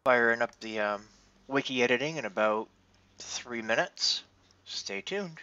Firing up the wiki editing in about 3 minutes. Stay tuned.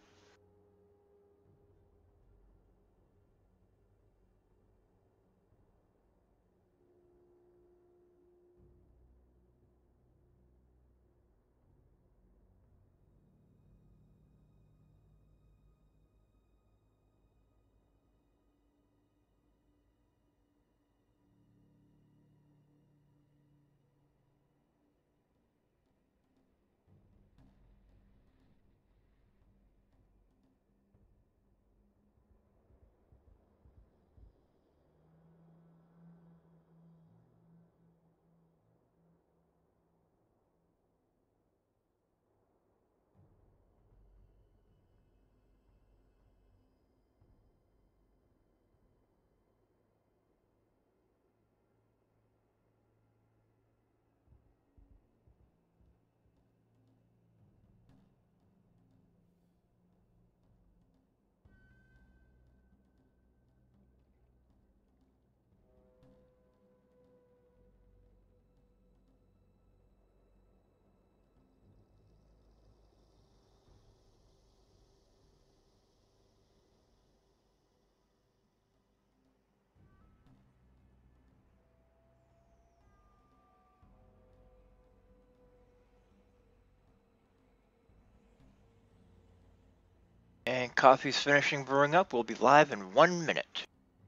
And coffee's finishing brewing up. We'll be live in 1 minute.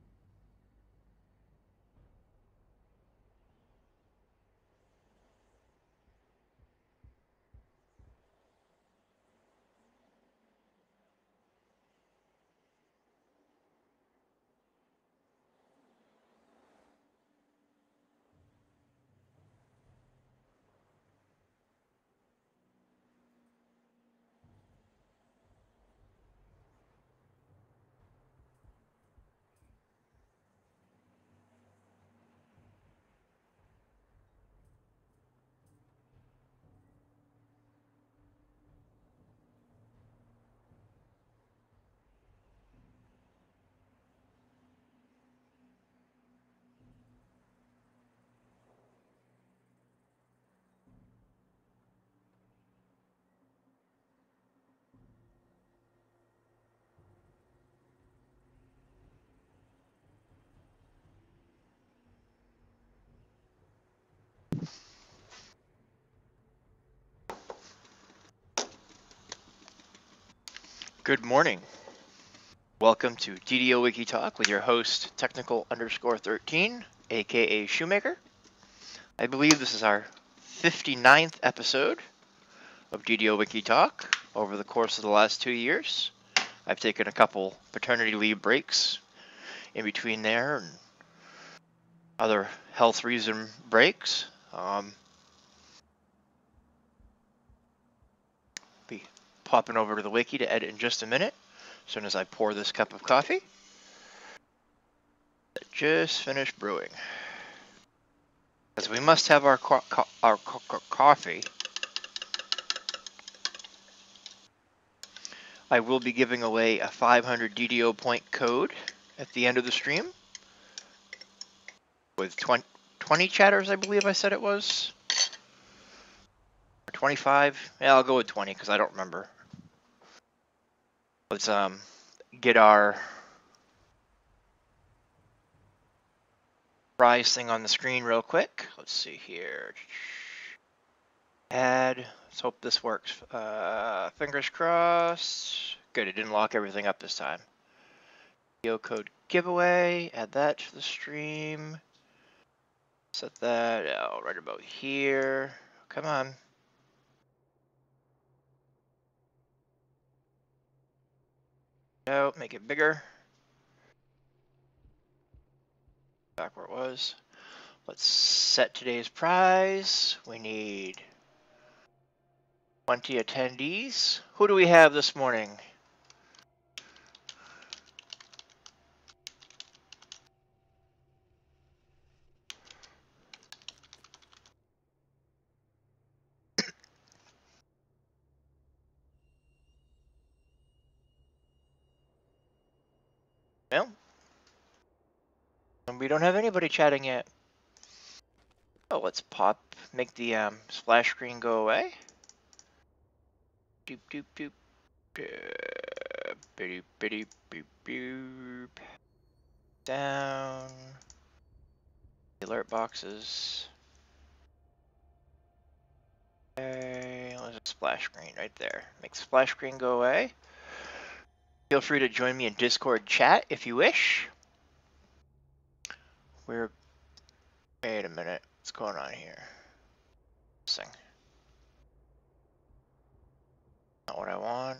Good morning. Welcome to DDOwiki Talk with your host, technical_13, aka ShoeMaker. I believe this is our 59th episode of DDOwiki Talk over the course of the last 2 years. I've taken a couple paternity leave breaks in between there and other health reason breaks. Be popping over to the wiki to edit in just a minute, as soon as I pour this cup of coffee that just finished brewing. Because we must have our coffee. I will be giving away a 500 DDO point code at the end of the stream with 20 chatters, I believe I said it was. Or 25. Yeah, I'll go with 20 because I don't remember. Let's get our prize thing on the screen real quick. Let's see here. Add. Let's hope this works. Fingers crossed. Good, it didn't lock everything up this time. Video code giveaway. Add that to the stream. Set that out right about here. Come on. No, make it bigger. Back where it was. Let's set today's prize. We need 20 attendees. Who do we have this morning? Well, we don't have anybody chatting yet. Oh, let's make the splash screen go away. Doop doop doop. Boop boop boop boop. Down. Alert boxes. Okay, there's a splash screen right there. Make splash screen go away. Feel free to join me in Discord chat if you wish. Wait a minute. What's going on here? Not what I want.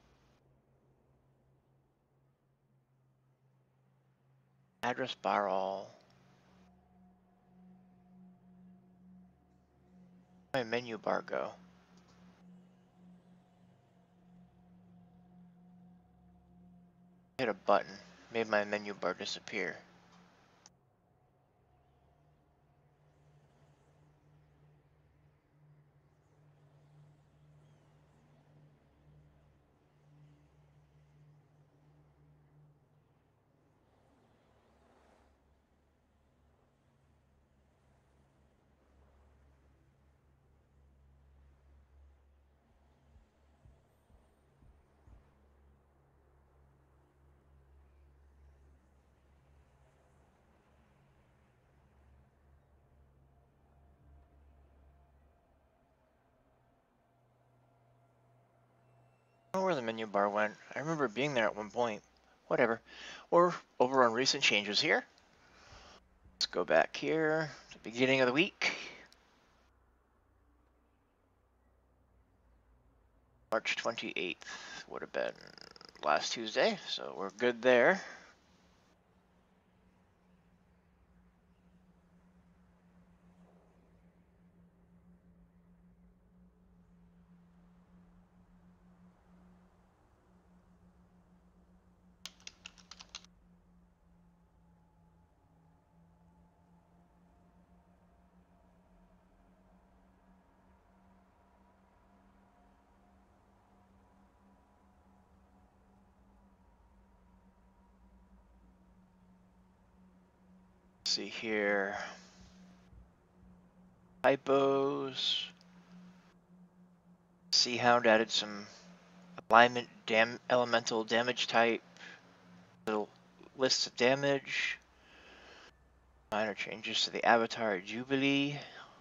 Address bar all. My menu bar go? Hit a button. Made my menu bar disappear. I don't know where the menu bar went. I remember being there at one point. Whatever. Or over on recent changes here. Let's go back here. The beginning of the week. March 28th would have been last Tuesday, so we're good there. Let's see here. Typos. Hound added some alignment elemental damage type. Little list of damage. Minor changes to the avatar Jubilee.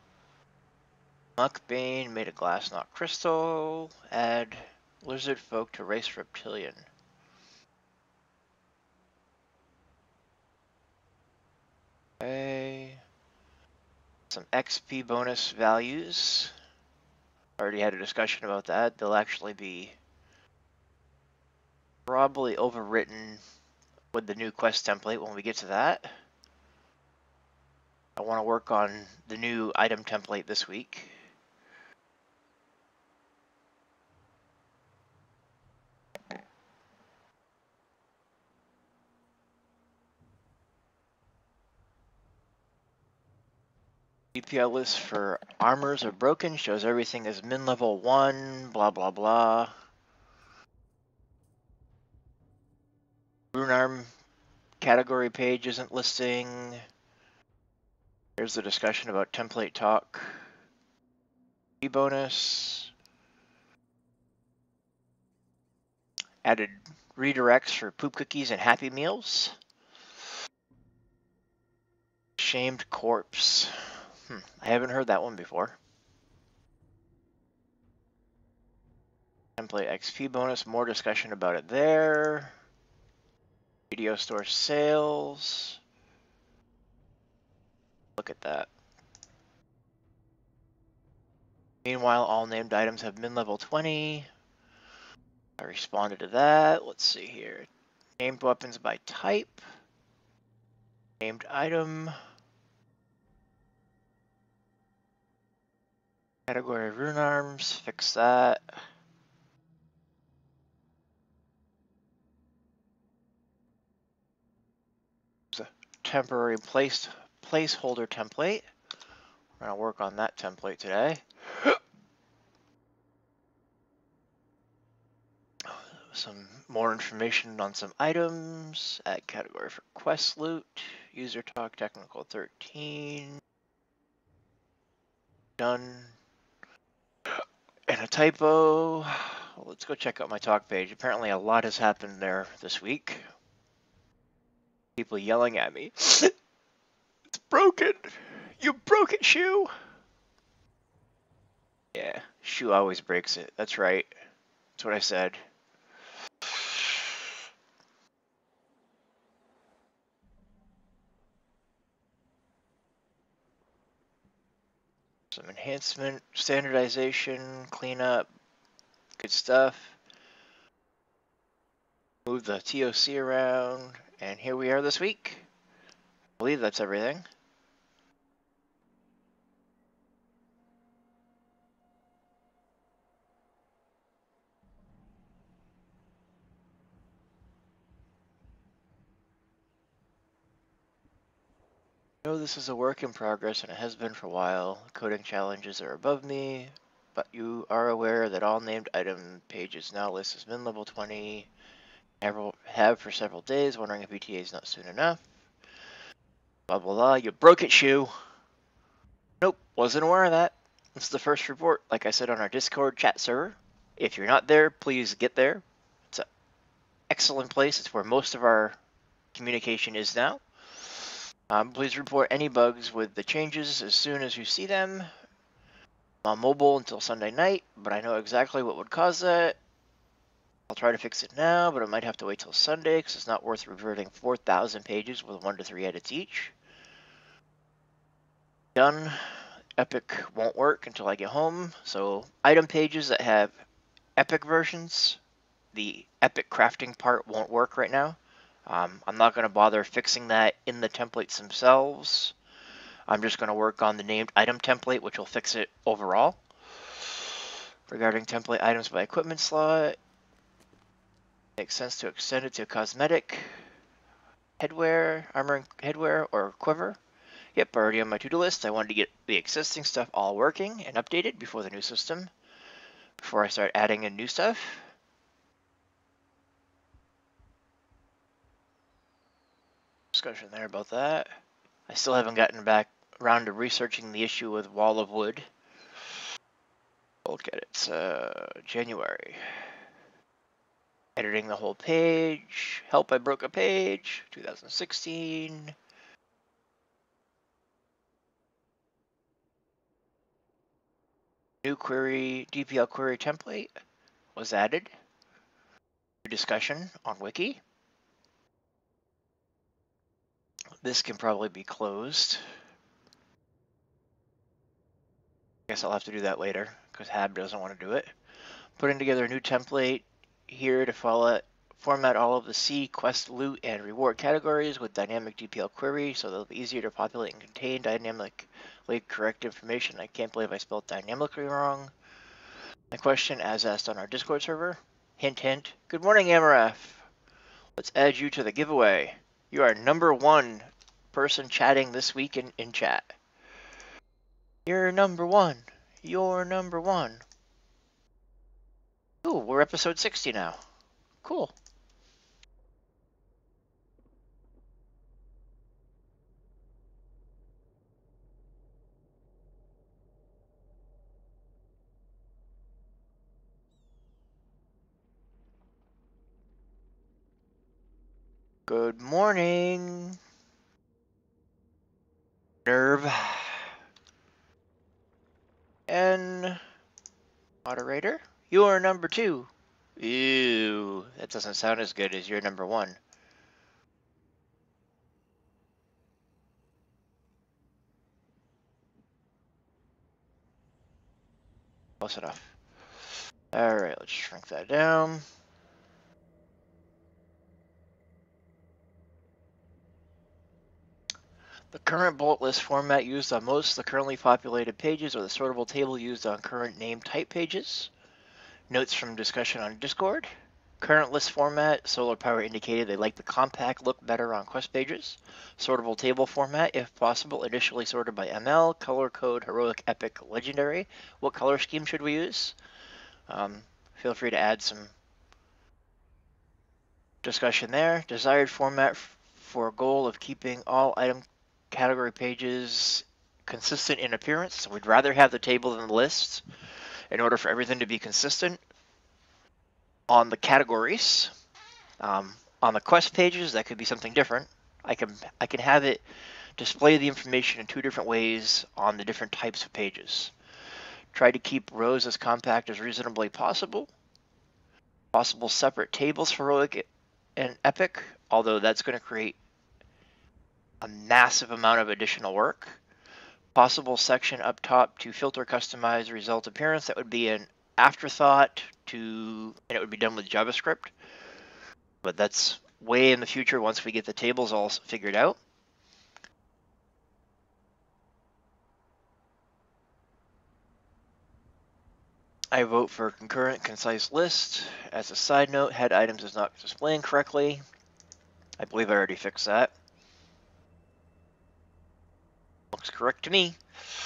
Muckbane made a glass not crystal. Add lizard folk to race reptilian. Okay. Some XP bonus values. Already had a discussion about that. They'll actually be probably overwritten with the new quest template when we get to that. I want to work on the new item template this week. DPL list for armors are broken, shows everything is min level 1, blah blah blah. Rune arm category page isn't listing. Here's the discussion about template talk. Bonus. Added redirects for poop cookies and happy meals. Shamed corpse. I haven't heard that one before. Template XP bonus, more discussion about it there. Video store sales. Look at that. Meanwhile, all named items have min level 20. I responded to that. Let's see here. Named weapons by type. Named item. Category rune arms. Fix that. There's a temporary placeholder template. We're going to work on that template today. Some more information on some items. Add category for quest loot. User talk technical 13. Done. And a typo. Well, let's go check out my talk page. Apparently a lot has happened there this week. People yelling at me. It's broken. You broke it, Shoe. Yeah, Shoe always breaks it. That's right. That's what I said. Some enhancement, standardization, cleanup, good stuff. Move the TOC around, and here we are this week. I believe that's everything. I know this is a work in progress, and it has been for a while. Coding challenges are above me, but you are aware that all named item pages now list as min level 20. Have for several days, wondering if ETA is not soon enough. Blah blah blah. You broke it, Shoe. Nope, wasn't aware of that. This is the first report, like I said on our Discord chat server. If you're not there, please get there. It's an excellent place. It's where most of our communication is now. Please report any bugs with the changes as soon as you see them. I'm on mobile until Sunday night, but I know exactly what would cause that. I'll try to fix it now, but I might have to wait till Sunday because it's not worth reverting 4,000 pages with 1 to 3 edits each. Done. Epic won't work until I get home, so item pages that have Epic versions, the Epic crafting part won't work right now. I'm not going to bother fixing that in the templates themselves. I'm just going to work on the named item template, which will fix it overall. Regarding template items by equipment slot, makes sense to extend it to cosmetic, headwear, armor headwear, or quiver. Yep, already on my to-do list. I wanted to get the existing stuff all working and updated before the new system, before I start adding in new stuff. Discussion there about that. I still haven't gotten back around to researching the issue with Wall of Wood. Look at it. It's January. Editing the whole page. Help, I broke a page. 2016. New query, DPL query template was added. New discussion on Wiki. This can probably be closed. I guess I'll have to do that later because Hab doesn't want to do it. Putting together a new template here to format all of the C, quest, loot, and reward categories with dynamic DPL query so they'll be easier to populate and contain dynamically correct information. I can't believe I spelled dynamically wrong. My question, as asked on our Discord server. Hint, hint. Good morning, Amaraf. Let's add you to the giveaway. You are #1 person chatting this week in chat. You're #1. You're #1. Ooh, we're episode 60 now. Cool. Good morning. Nerve. And moderator, you're #2. Ew, that doesn't sound as good as you're #1. Close enough. Alright, let's shrink that down. The current bullet list format used on most of the currently populated pages or the sortable table used on current name type pages. Notes from discussion on Discord. Current list format, Solar Power indicated they like the compact look better on quest pages. Sortable table format, if possible, initially sorted by ML, color code, heroic, epic, legendary. What color scheme should we use? Feel free to add some discussion there. Desired format for a goal of keeping all item category pages consistent in appearance. So we'd rather have the table than the list in order for everything to be consistent. On the categories, on the quest pages, that could be something different. I can have it display the information in two different ways on the different types of pages. Try to keep rows as compact as reasonably possible. Possible separate tables for heroic and epic, although that's going to create a massive amount of additional work. Possible section up top to filter customize result appearance. That would be an afterthought and it would be done with JavaScript. But that's way in the future once we get the tables all figured out. I vote for concurrent concise list. As a side note, head items is not displaying correctly. I believe I already fixed that. Looks correct to me.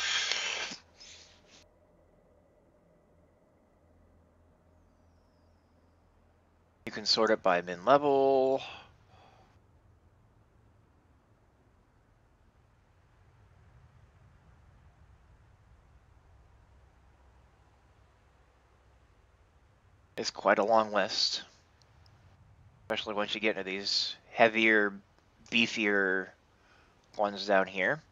You can sort it by min level. It's quite a long list, especially once you get into these heavier, beefier ones down here.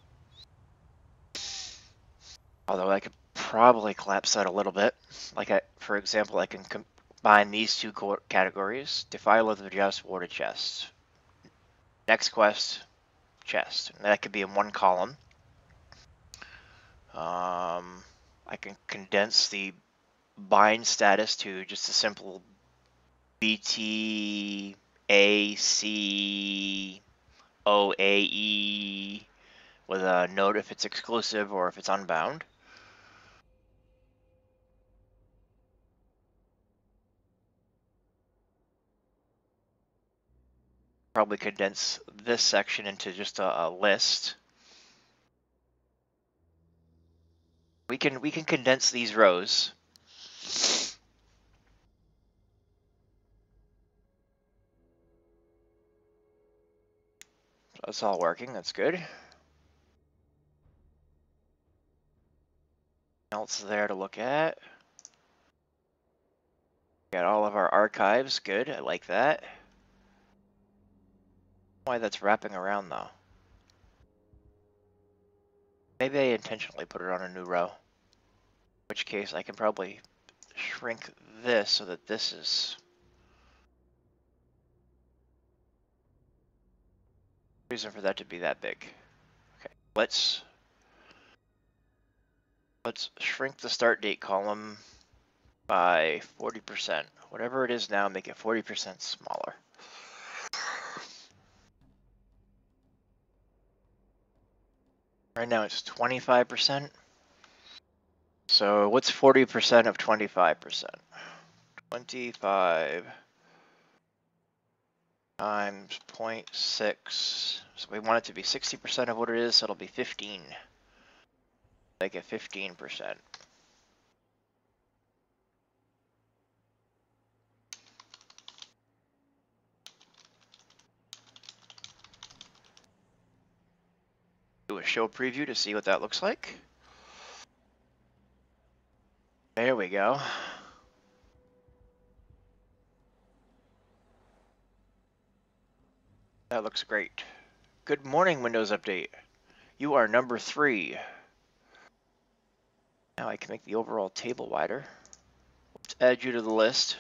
Although I could probably collapse that a little bit. For example, I can combine these two categories. Defile of the Just, War to Chest. Next quest, chest. And that could be in one column. I can condense the bind status to just a simple BT AC OAE with a note if it's exclusive or if it's unbound. Probably condense this section into just a list. We can condense these rows. That's all working, that's good. Else there to look at. Got all of our archives, good, I like that. Why that's wrapping around though. Maybe I intentionally put it on a new row. In which case I can probably shrink this so that this is reason for that to be that big. Okay, let's shrink the start date column by 40%. Whatever it is now, make it 40% smaller. Right now it's 25%. So what's 40% of 25%? 25 times 0.6. So we want it to be 60% of what it is, so it'll be 15. Make it 15%. Do a show preview to see what that looks like. There we go. That looks great. Good morning, Windows Update. You are number 3. Now I can make the overall table wider. Let's add you to the list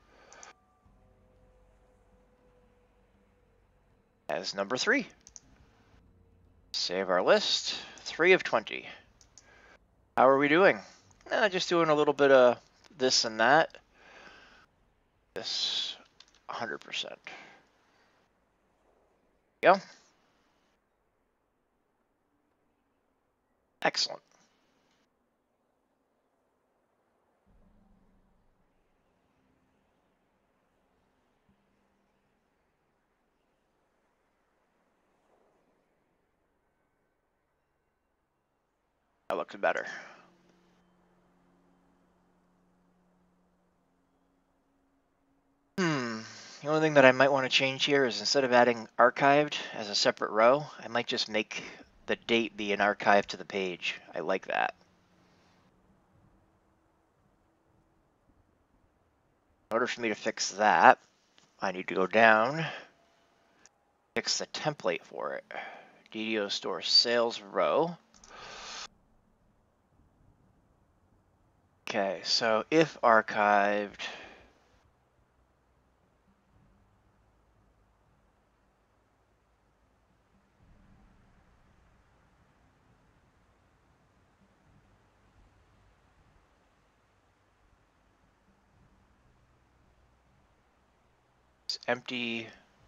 as number 3. Save our list. 3 of 20. How are we doing? Just doing a little bit of this and that. This 100%. Go. Excellent. That looks better. The only thing that I might want to change here is instead of adding archived as a separate row, I might just make the date be an archive to the page. I like that. In order for me to fix that, I need to go down, fix the template for it. DDO store sales row. Okay, so if archived, it's empty.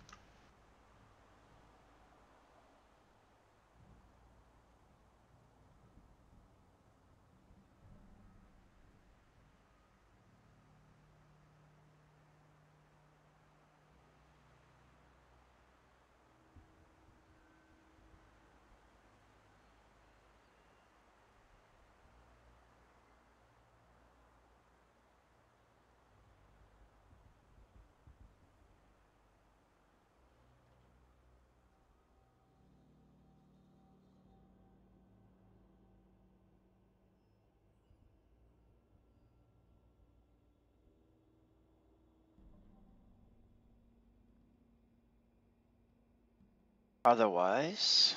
Otherwise,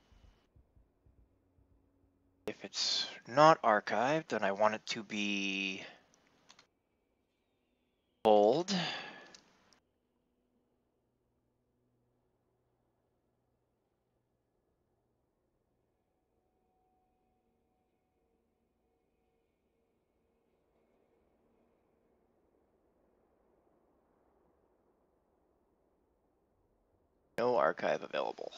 if it's not archived, then I want it to be bold. No archive available.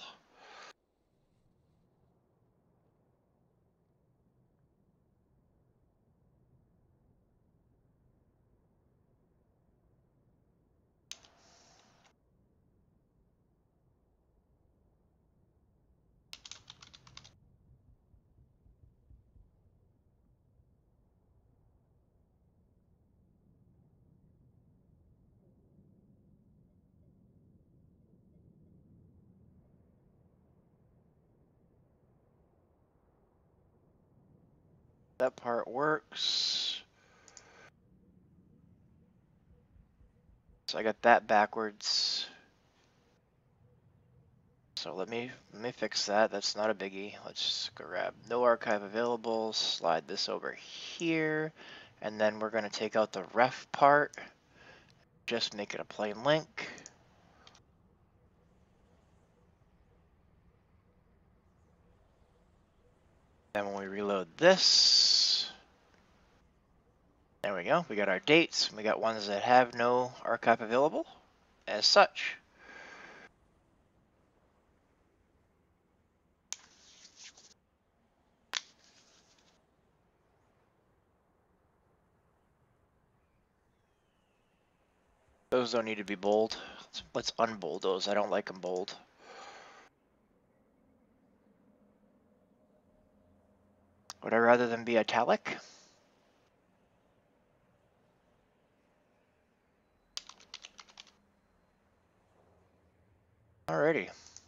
That part works. So I got that backwards. So let me fix that. That's not a biggie. Let's grab no archive available, slide this over here, and then we're going to take out the ref part, just make it a plain link. Then when we reload this, there we go. We got our dates. We got ones that have no archive available as such. Those don't need to be bold. Let's unbold those. I don't like them bold. Would I rather them be italic? Alrighty.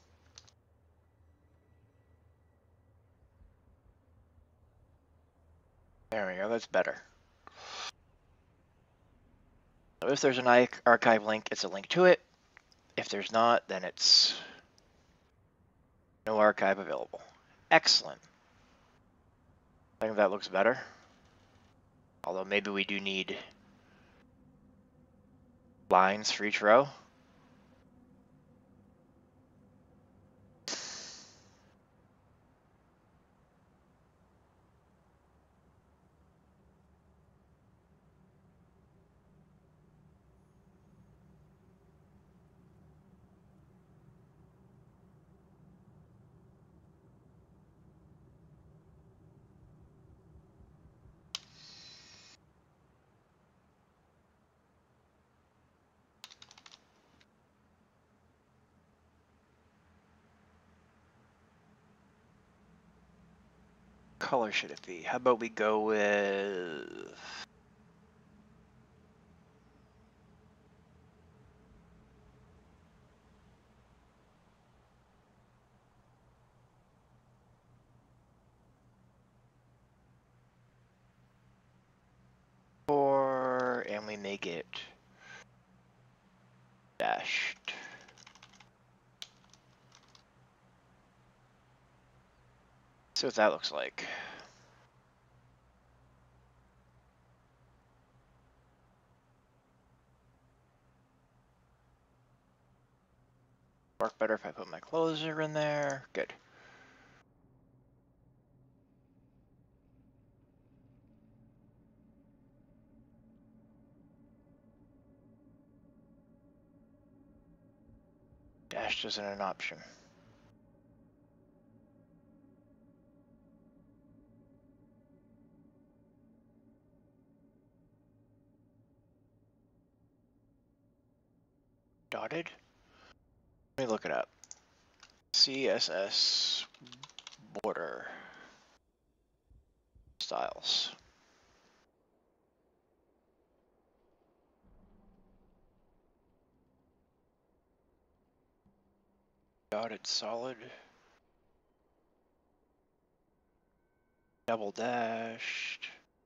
There we go. That's better. So if there's an archive link, it's a link to it. If there's not, then it's no archive available. Excellent. I think that looks better. Although maybe we do need lines for each row. Color should it be? How about we go with... me make it dashed. See what that looks like. Work better if I put my closer in there. Good. Dashed isn't an option. Dotted? Let me look it up. CSS border styles. Dotted solid. Double dashed.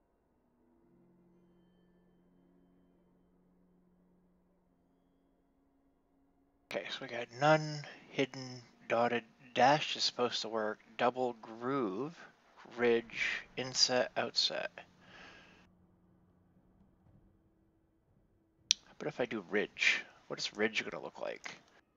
Okay, so we got none, hidden, dotted, dashed is supposed to work, double groove, ridge, inset, outset. But if I do ridge, what is ridge gonna look like?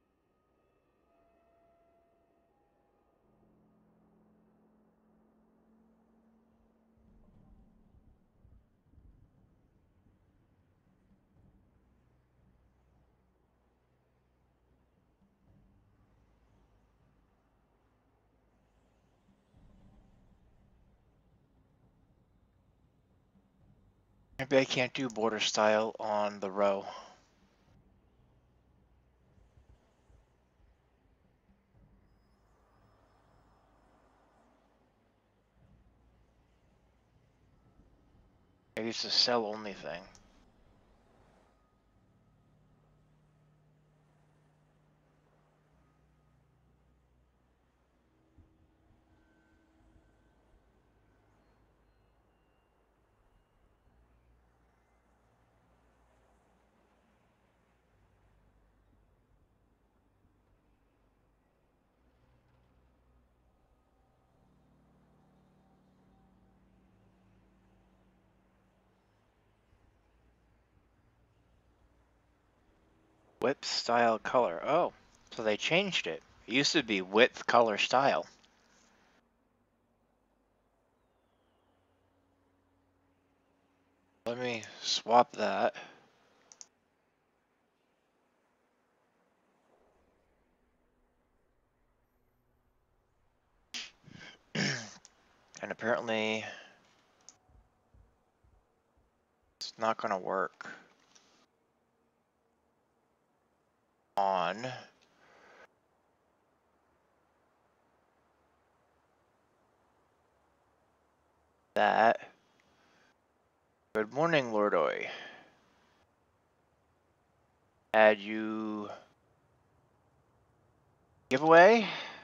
Maybe I can't do border style on the row. Maybe it's a cell only thing. Width style color. Oh, so they changed it. It used to be width color style. Let me swap that. And apparently it's not gonna work on that. Good morning, Lordoy. Add you giveaway.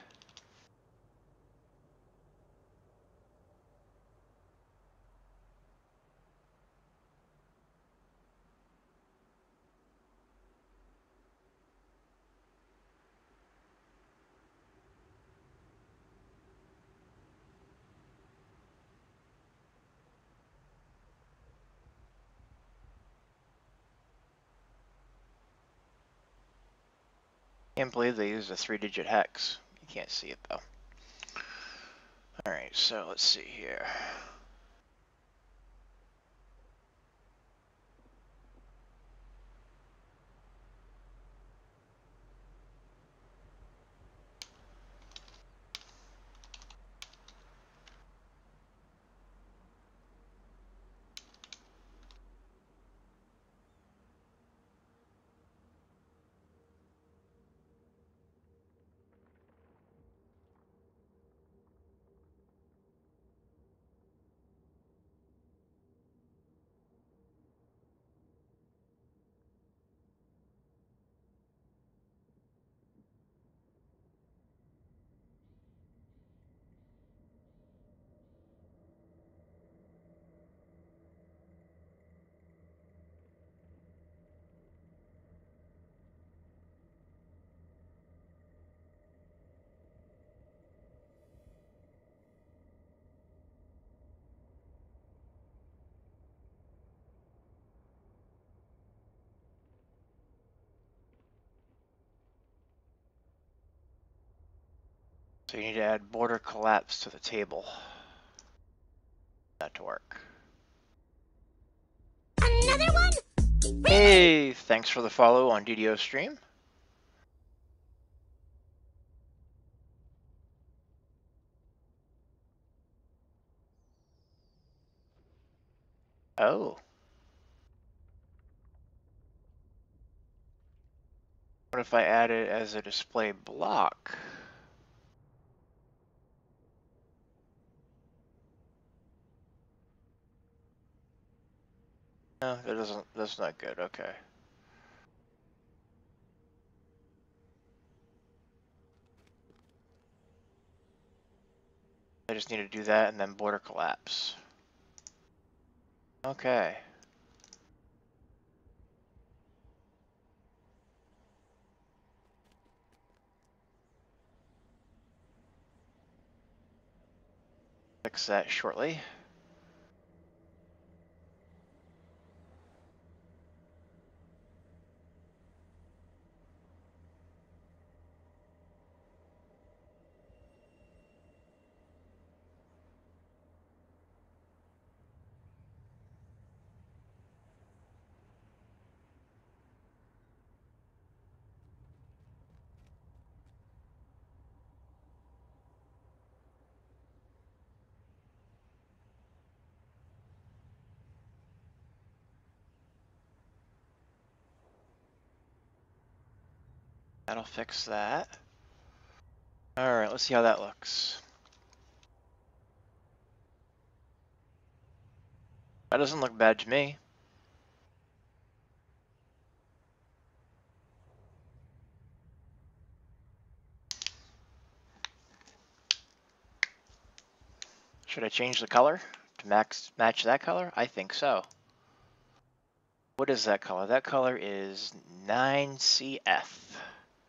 Can't believe they used a 3-digit hex. You can't see it though. Alright, so let's see here. So you need to add border collapse to the table. That to work. Another one? Really? Hey, thanks for the follow on DDO stream. Oh. What if I add it as a display block? No, that's not good, okay. I just need to do that and then border collapse. Okay. Fix that shortly. That'll fix that. All right, let's see how that looks. That doesn't look bad to me. Should I change the color to match that color? I think so. What is that color? That color is 9CF.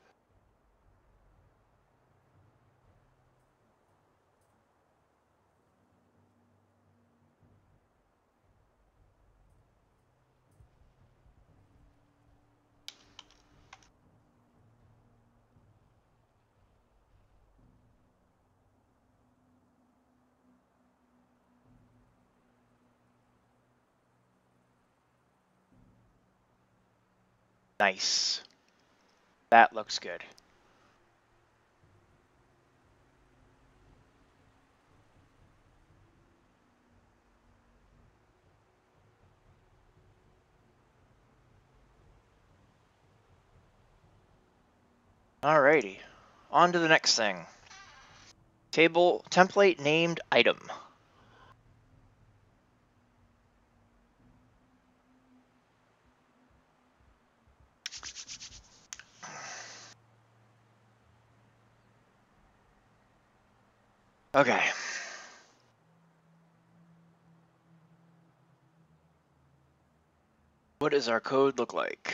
Nice. That looks good. Alrighty, on to the next thing. Table template named item. Okay. What does our code look like?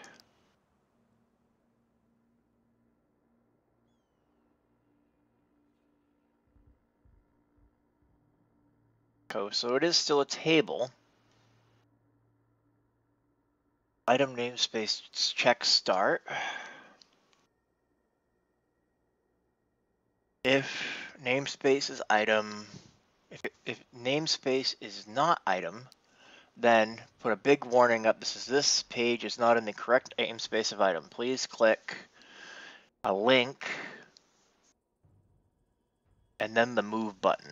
So it is still a table. Item namespace check start. If namespace is item, if namespace is not item, then put a big warning up. This page is not in the correct namespace of item. Please click a link and then the move button.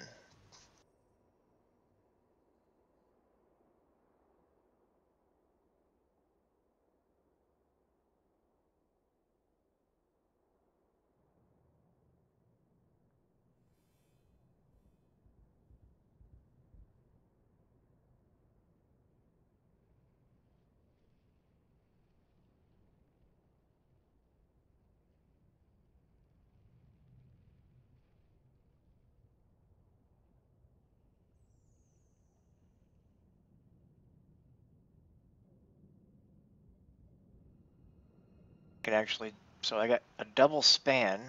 Can actually, so I got a double span.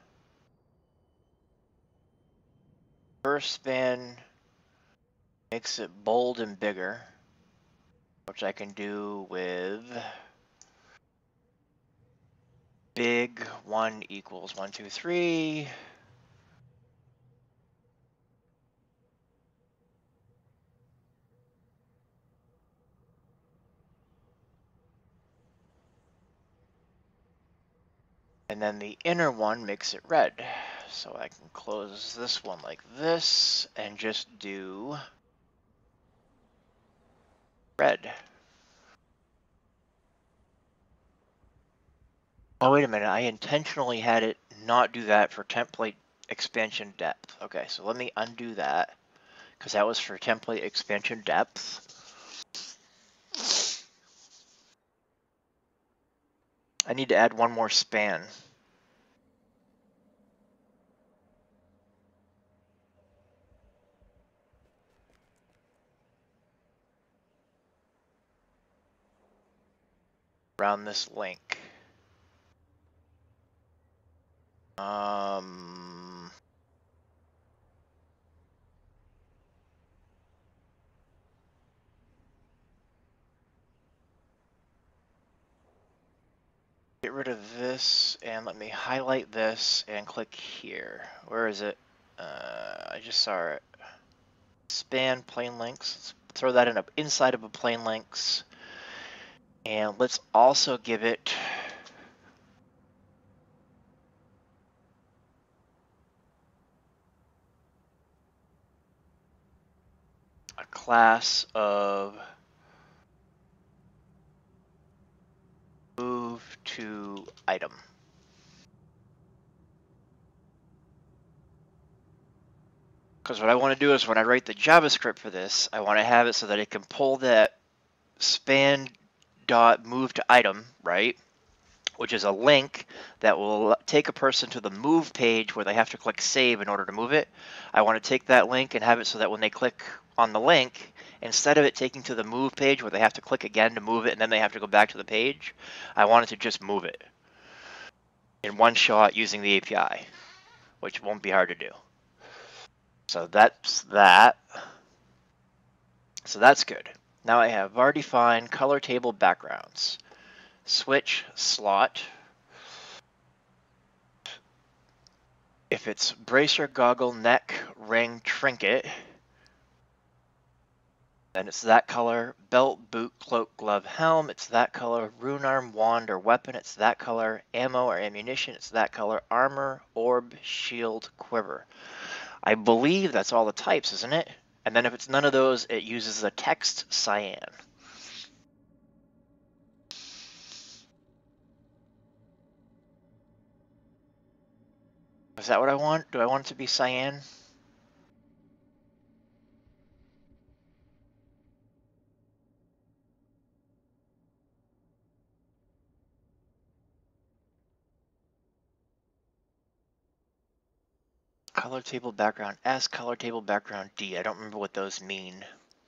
First span makes it bold and bigger, which I can do with big 1 equals 1, 2, 3. And then the inner one makes it red. So I can close this one like this and just do red. Oh, wait a minute. I intentionally had it not do that for template expansion depth. Okay, so let me undo that because that was for template expansion depth. I need to add one more span. Around this link. Get rid of this and let me highlight this and click here. Where is it? I just saw it. Span plain links. Let's throw that inside of a plain links. And let's also give it a class of move to item. Because what I want to do is when I write the JavaScript for this, I want to have it so that it can pull that span dot move to item, right? Which is a link that will take a person to the move page where they have to click save in order to move it. I want to take that link and have it so that when they click on the link, instead of it taking to the move page where they have to click again to move it and then they have to go back to the page, I want it to just move it in one shot using the API, which won't be hard to do. So that's that. So that's good. Now I have var define color table backgrounds. Switch slot. If it's bracer, goggle, neck, ring, trinket, then it's that color. Belt, boot, cloak, glove, helm, it's that color. Rune arm, wand, or weapon, it's that color. Ammo or ammunition, it's that color. Armor, orb, shield, quiver. I believe that's all the types, isn't it? And then if it's none of those, it uses the text cyan. Is that what I want? Do I want it to be cyan? Color table background S, color table background D. I don't remember what those mean.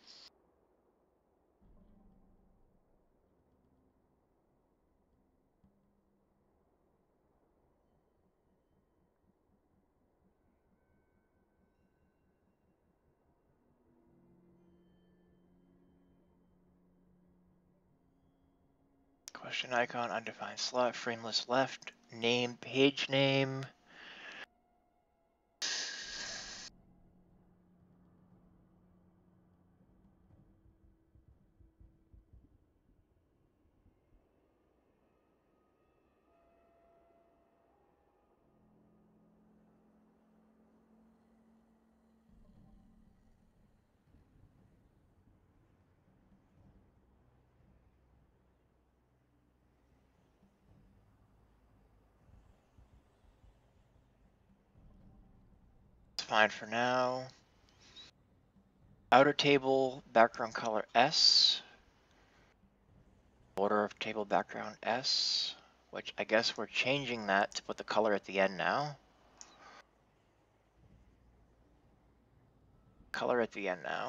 Question icon, undefined slot, frameless left, name, page name. It's fine for now. Outer table, background color S. Border of table background S, which I guess we're changing that to put the color at the end now. Color at the end now.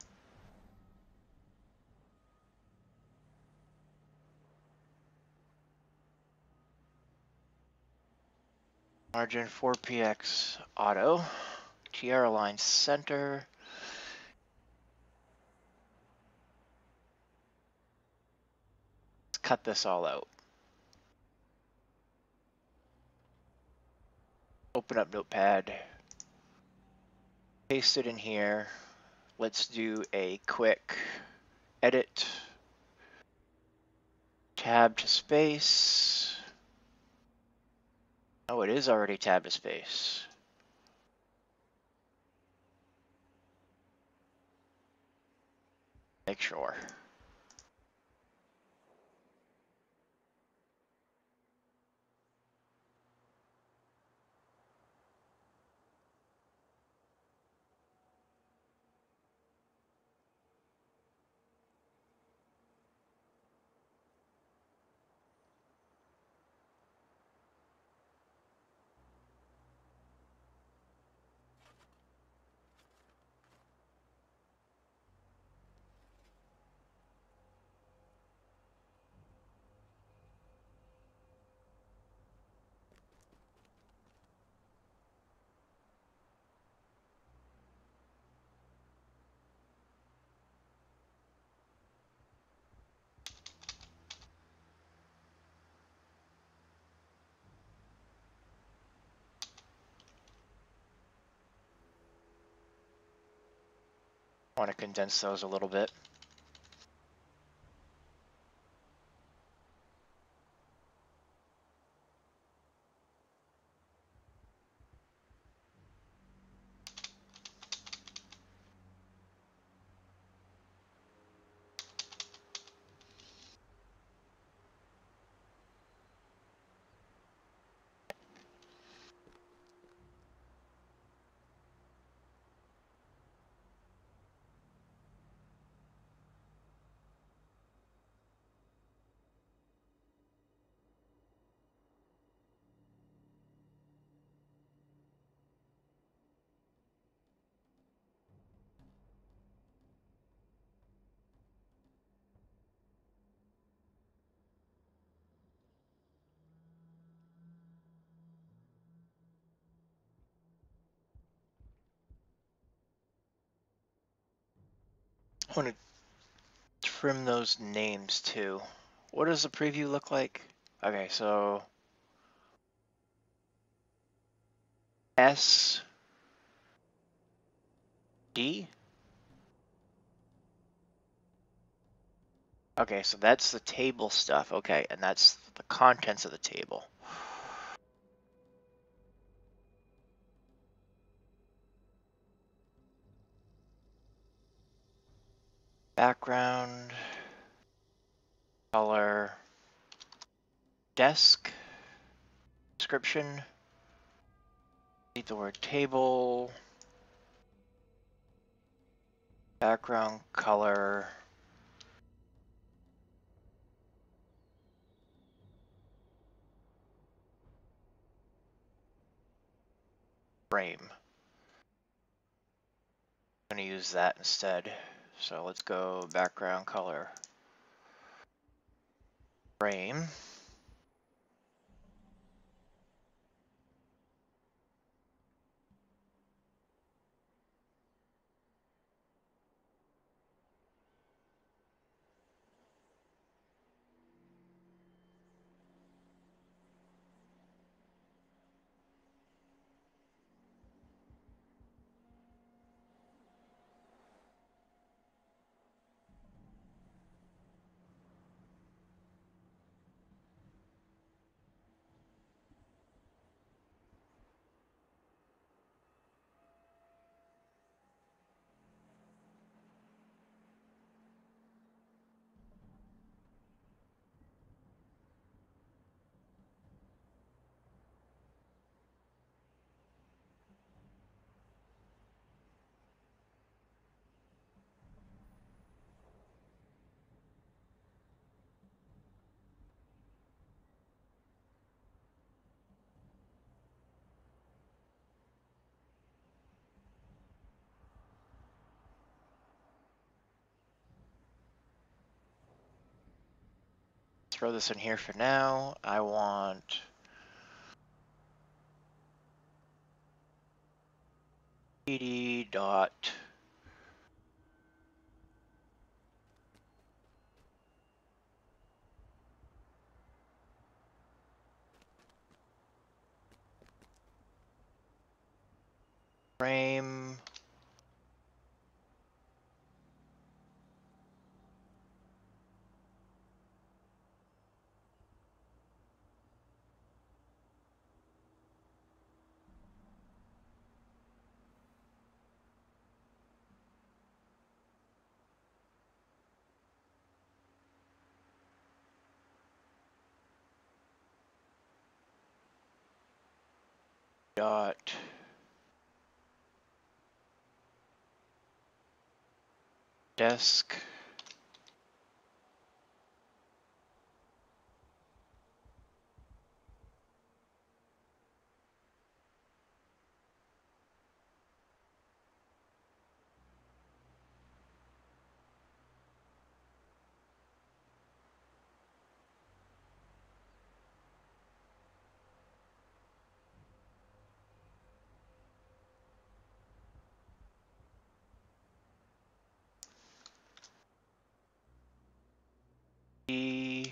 Margin 4px auto. TR align center. Let's cut this all out. Open up Notepad. Paste it in here. Let's do a quick edit. Tab to space. it is already tab to space. Make sure. I want to condense those a little bit. I want to trim those names too. What does the preview look like? Okay, so S D. Okay, so that's the table stuff. Okay, and that's the contents of the table. Background, color, desk, description, delete the word table, background, color, frame. I'm going to use that instead. So let's go background, color, frame. Throw this in here for now. I want dd dot frame dot desk e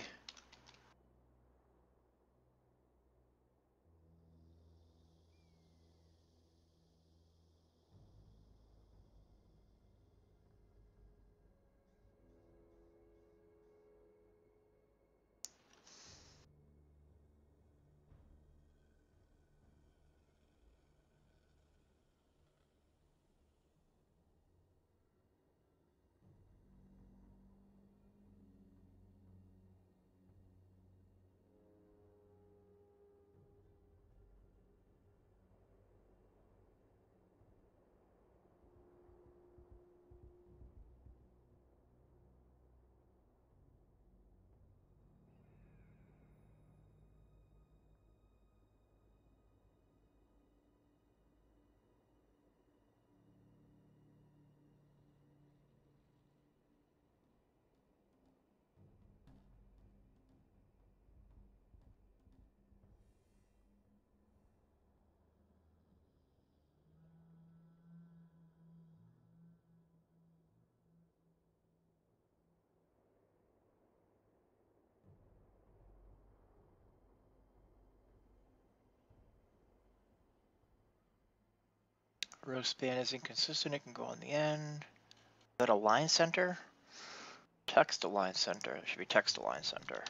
row span is inconsistent. It can go on the end. Is that a line center? Text align center. It should be text align center.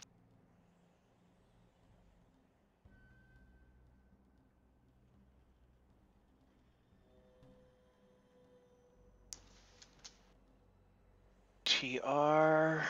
TR.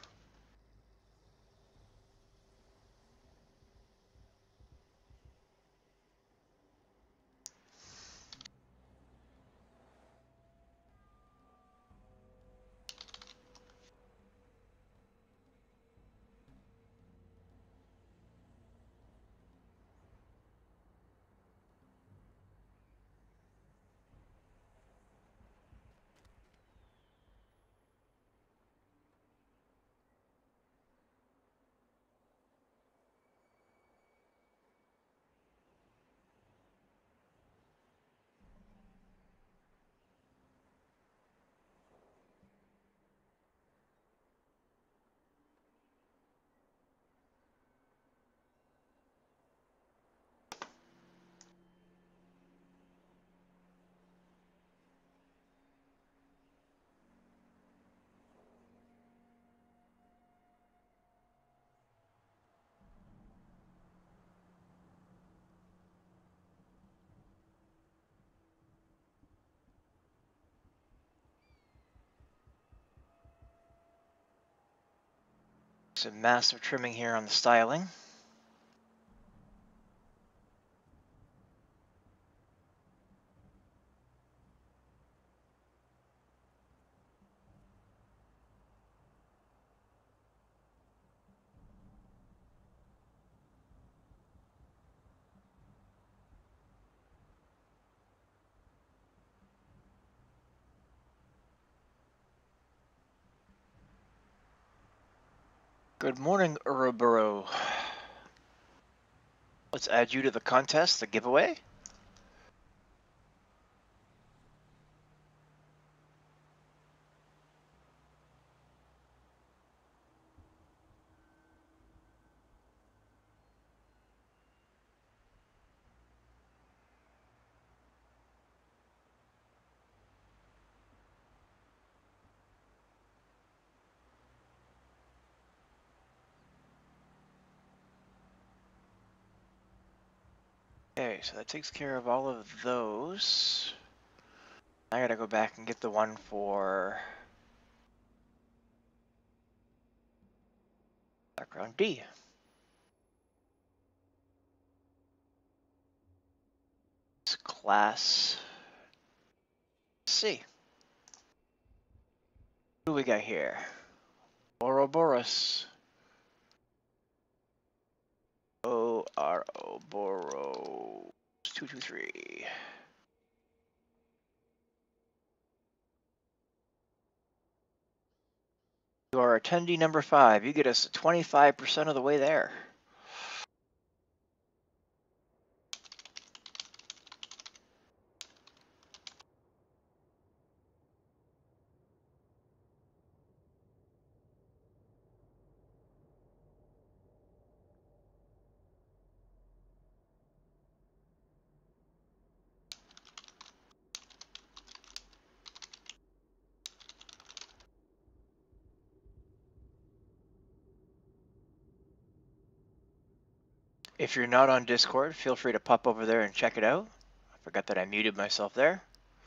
Some massive trimming here on the styling. Good morning, Uruburo. Let's add you to the contest, the giveaway. Okay, so that takes care of all of those. I gotta go back and get the one for background D. class C. Who do we got here? Ouroboros. Ouroboros 223. You are attendee number 5. You get us 25% of the way there. If you're not on Discord, feel free to pop over there and check it out. I forgot that I muted myself there.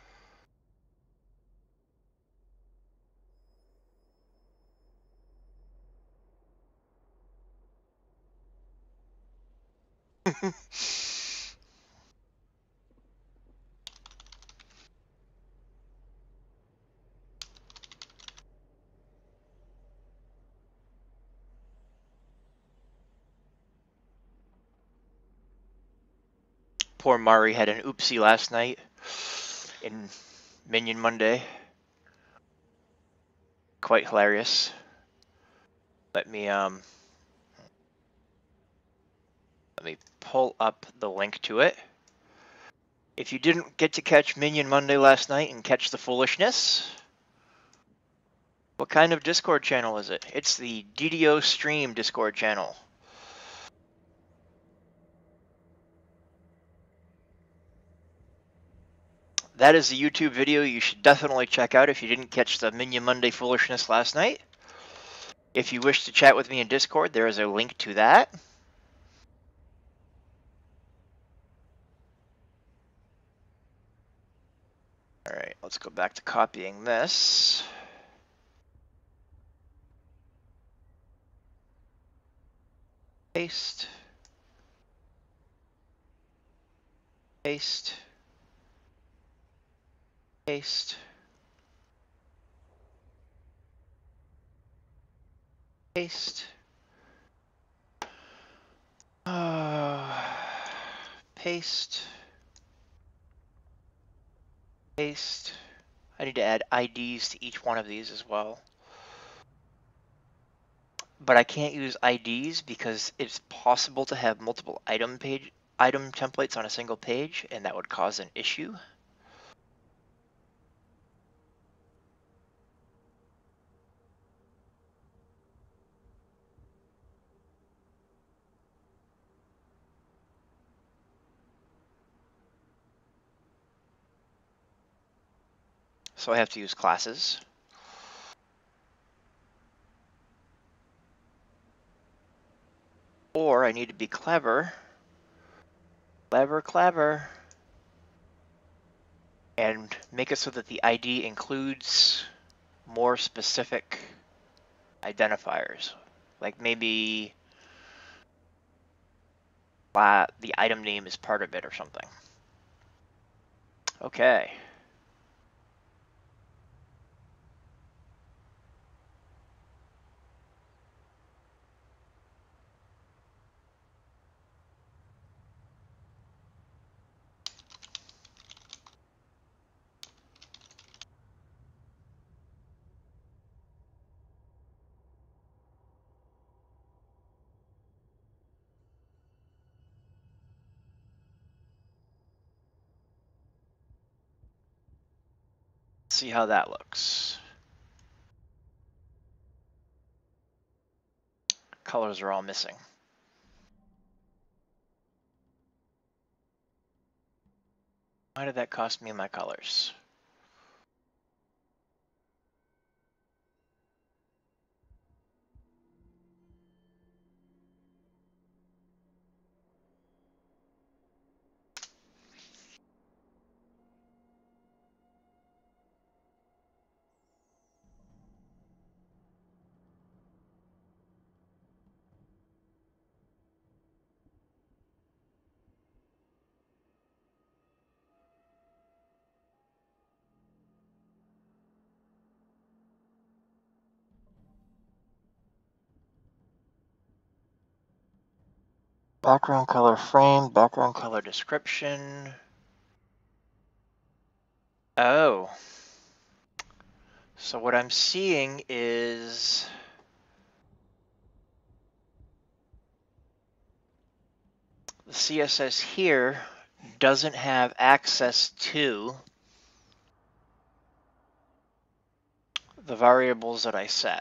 Poor Mari had an oopsie last night in Minion Monday. Quite hilarious. Let me pull up the link to it. If you didn't get to catch Minion Monday last night and catch the foolishness, what kind of Discord channel is it? It's the DDO Stream Discord channel. That is a YouTube video you should definitely check out if you didn't catch the Minion Monday foolishness last night. If you wish to chat with me in Discord, there is a link to that. Alright, let's go back to copying this. Paste. Paste. Paste. Paste. Paste. Paste. I need to add IDs to each one of these as well. But I can't use IDs because it's possible to have multiple item templates on a single page, and that would cause an issue. So I have to use classes. Or I need to be clever. Clever. And make it so that the ID includes more specific identifiers. Like maybe the item name is part of it or something. Okay. See how that looks. Colors are all missing. Why did that cost me my colors? Background color frame, background color description. Oh. So what I'm seeing is the CSS here doesn't have access to the variables that I set.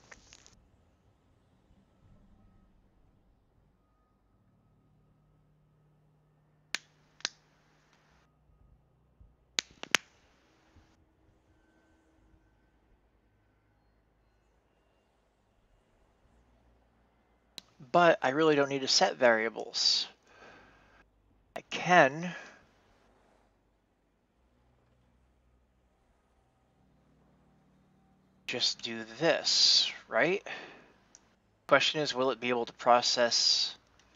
But I really don't need to set variables. I can just do this, right? Question is, will it be able to process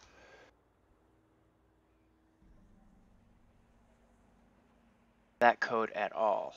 that code at all?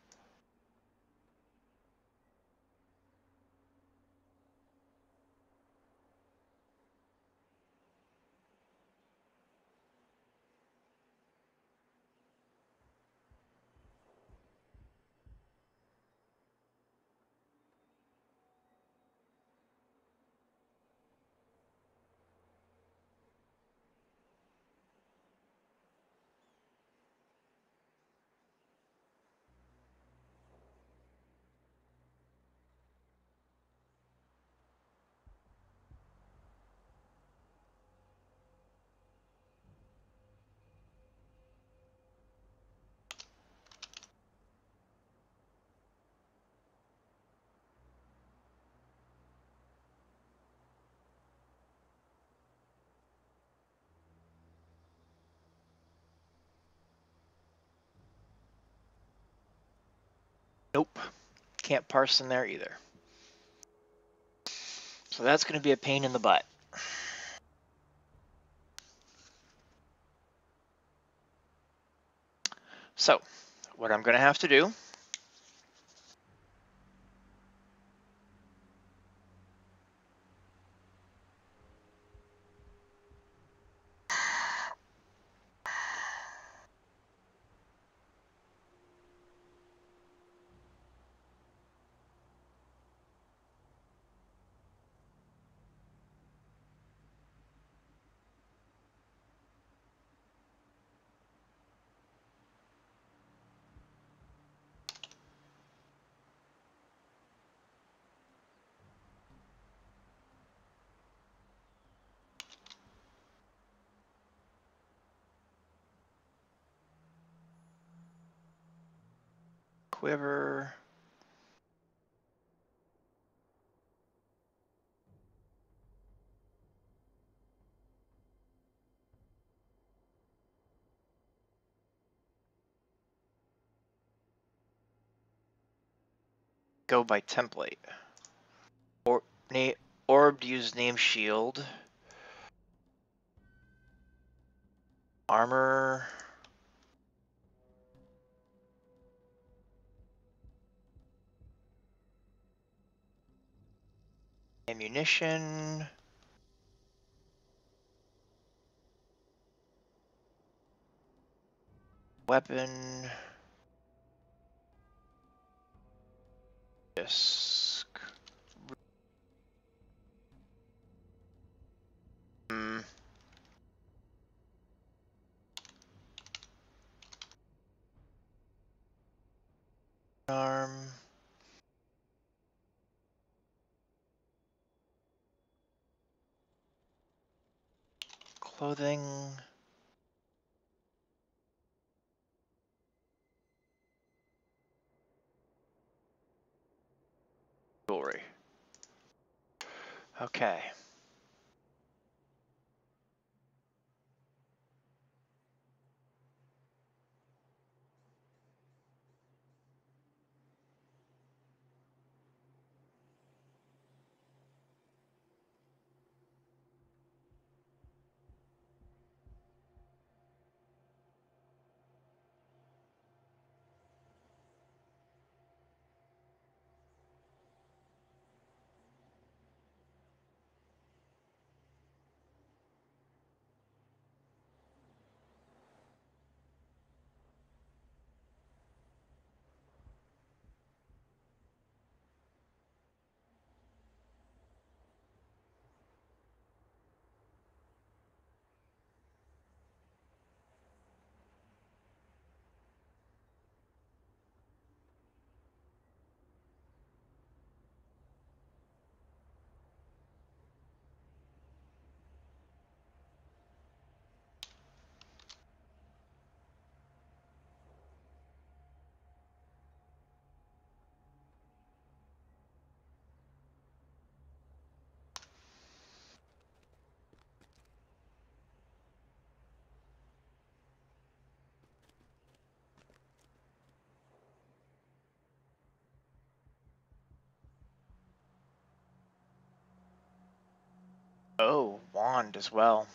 Nope, can't parse in there either. So that's going to be a pain in the butt. So what I'm going to have to do quiver. Go by template. Or orbed use name shield. Armor. Ammunition. Weapon. Disc. Arm. Clothing. Jewelry. Okay. Oh, wand as well.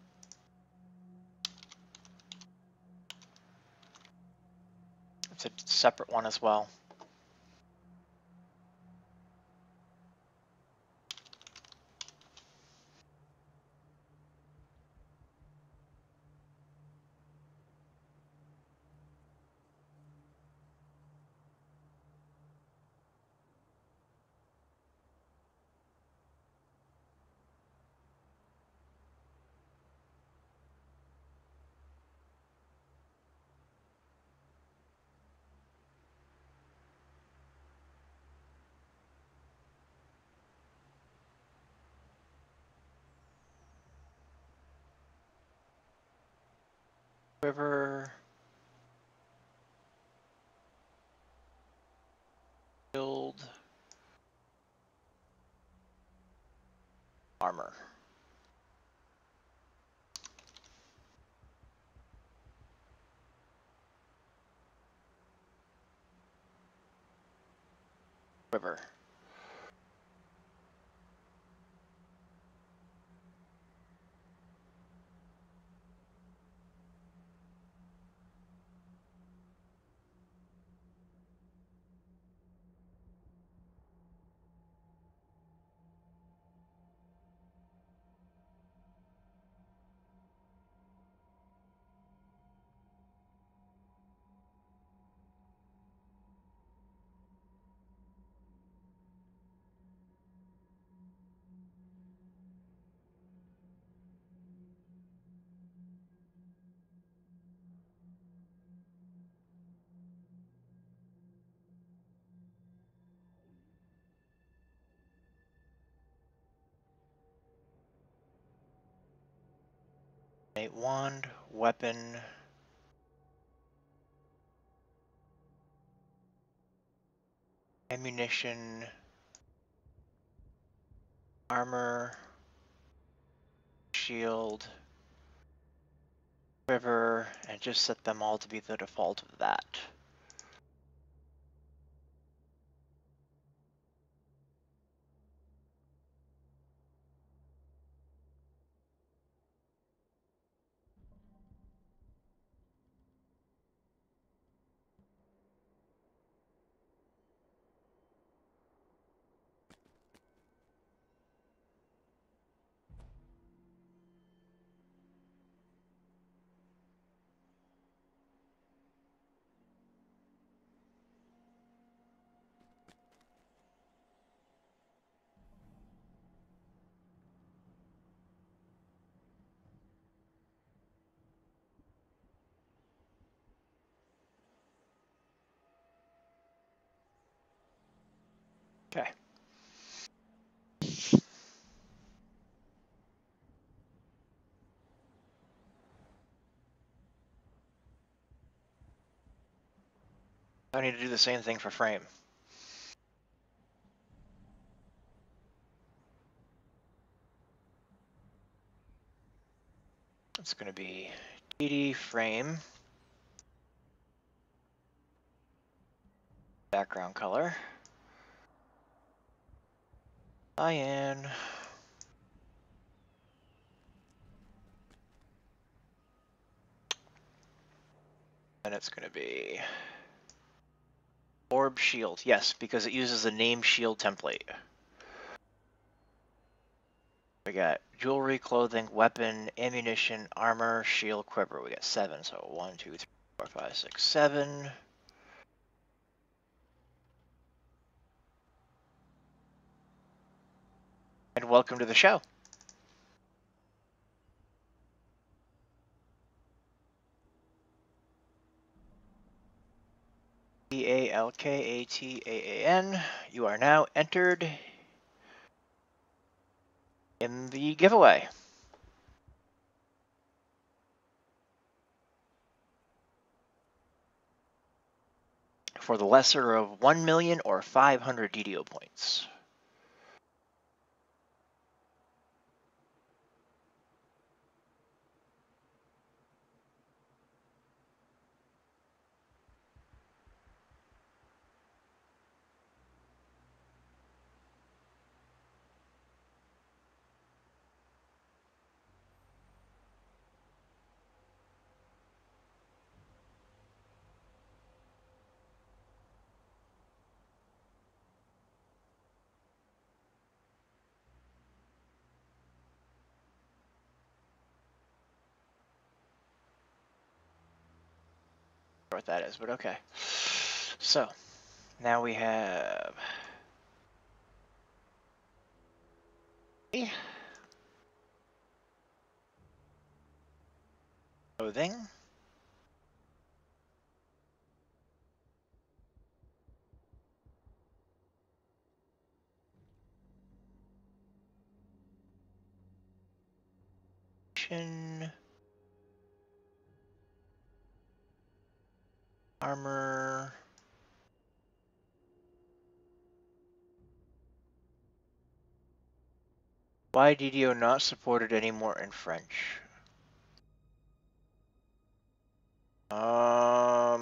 It's a separate one as well. Quiver, shield, armor. Quiver. A wand, weapon, ammunition, armor, shield, quiver, and just set them all to be the default of that. Okay. I need to do the same thing for frame. It's going to be DD frame, background color, cyan, and it's going to be orb shield. Yes, because it uses the name shield template. We got jewelry, clothing, weapon, ammunition, armor, shield, quiver. We got 7. So 1, 2, 3, 4, 5, 6, 7. And welcome to the show. Balkataan. You are now entered in the giveaway. For the lesser of 1 million or 500 DDO points. what that is, but okay. So now we have clothing. Armor. Why DDO not supported anymore in French? I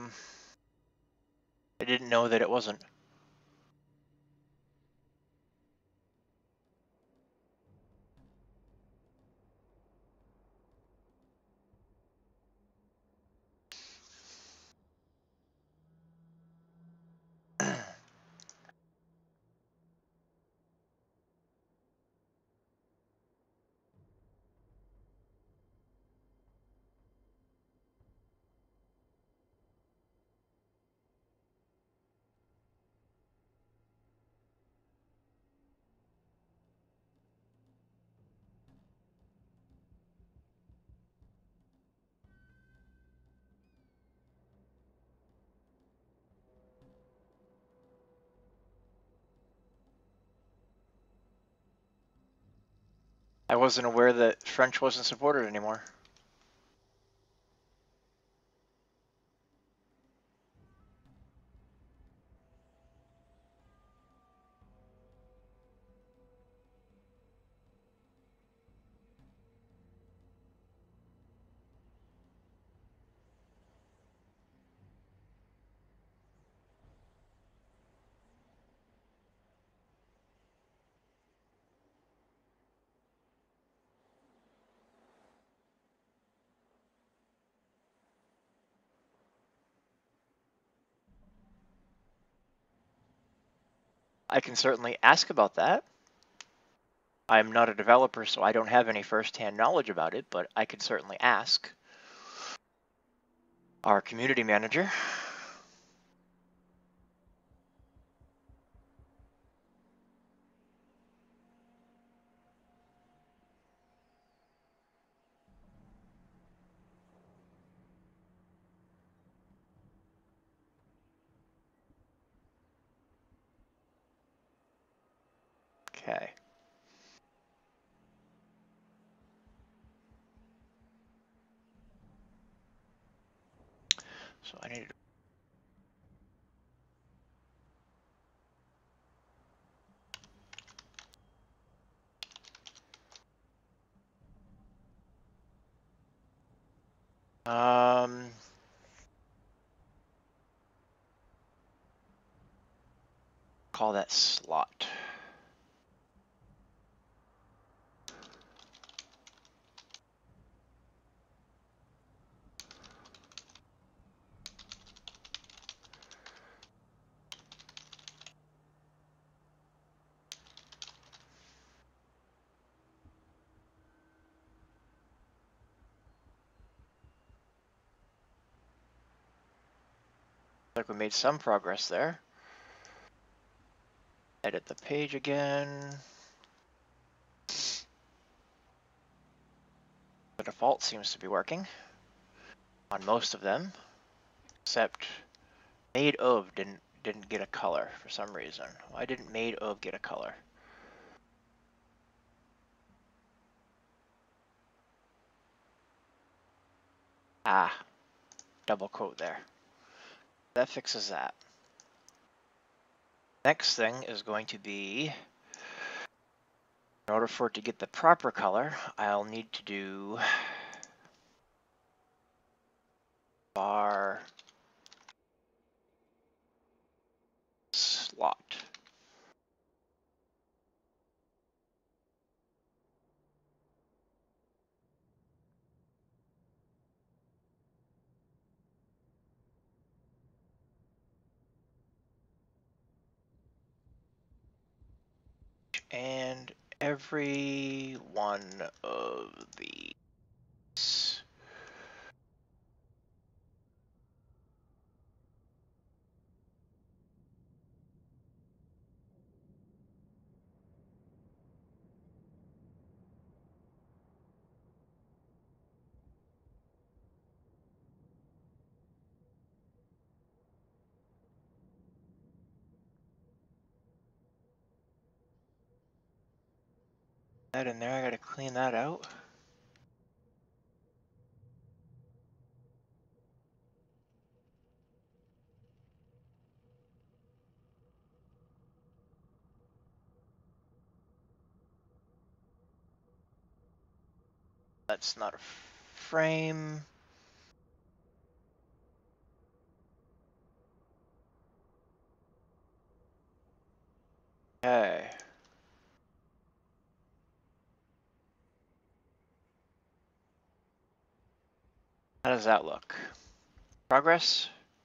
didn't know that it wasn't. I wasn't aware that French wasn't supported anymore. I can certainly ask about that. I'm not a developer, so I don't have any first-hand knowledge about it, but I can certainly ask our community manager. Okay. So I need to, call that slot. Like we made some progress there. Edit the page again. The default seems to be working on most of them, except made of didn't get a color for some reason. Why didn't made of get a color? Ah, double quote there. That fixes that. Next thing is going to be, in order for it to get the proper color, I'll need to do bar slot. And every one of these That in there, I gotta clean that out. That's not a frame. Okay. How does that look? Progress?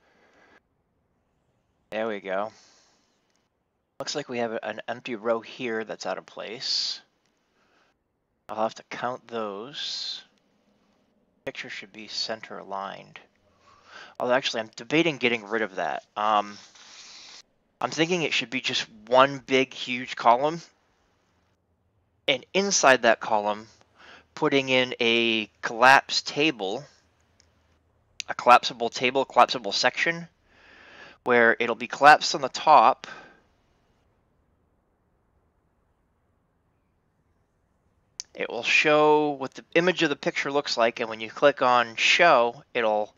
There we go. Looks like we have an empty row here that's out of place. I'll have to count those. Picture should be center aligned. Although actually, I'm debating getting rid of that. I'm thinking it should be just one big, huge column. And inside that column, putting in a collapsed table, a collapsible table, collapsible section, where it'll be collapsed on the top. It will show what the image of the picture looks like, and when you click on show, it'll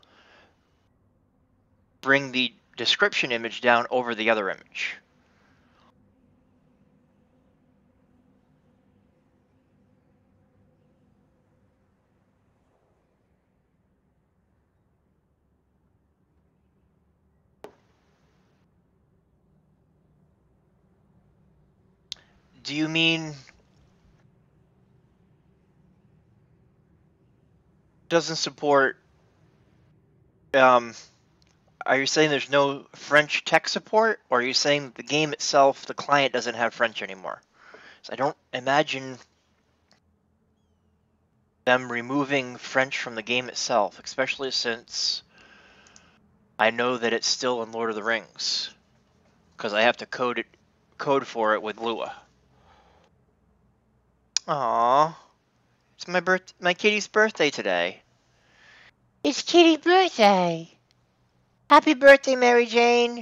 bring the description image down over the other image. Do you mean doesn't support, are you saying there's no French tech support, or are you saying the game itself, the client doesn't have French anymore? So I don't imagine them removing French from the game itself, especially since I know that it's still in Lord of the Rings, because I have to code for it with Lua. Aww, it's my kitty's birthday today. It's Kitty's birthday. Happy birthday, Mary Jane.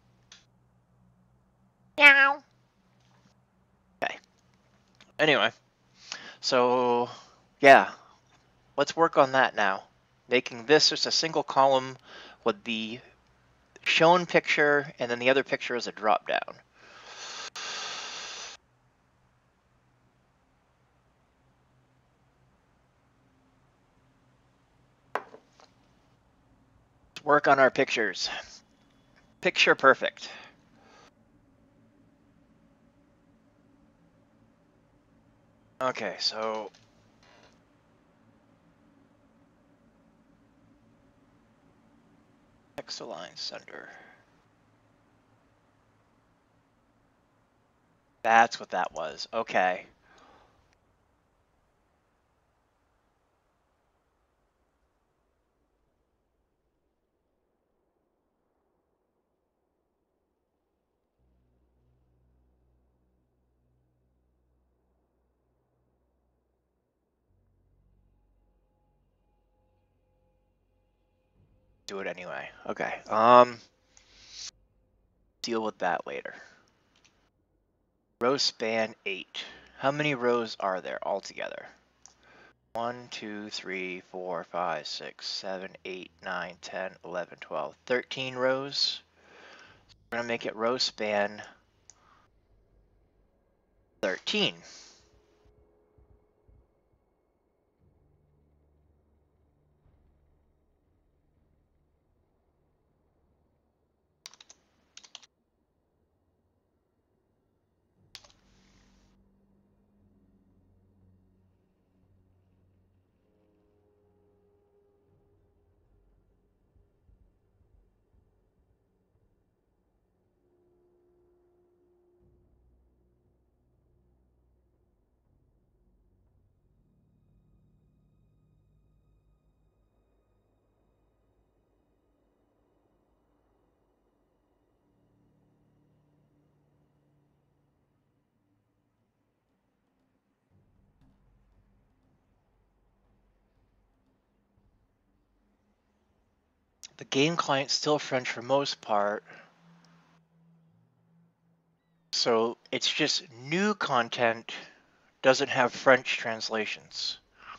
Meow. Okay. Anyway, so yeah, let's work on that now. Making this just a single column with the shown picture, and then the other picture is a drop down. Let's work on our pictures. Picture perfect. Okay, so text align center. That's what that was. Okay. Do it anyway. Okay. Deal with that later. Row span 8. How many rows are there altogether? 1, 2, 3, 4, 5, 6, 7, 8, 9, 10, 11, 12, 13 rows. We're going to make it row span 13. The game client's still French for most part. So it's just new content doesn't have French translations.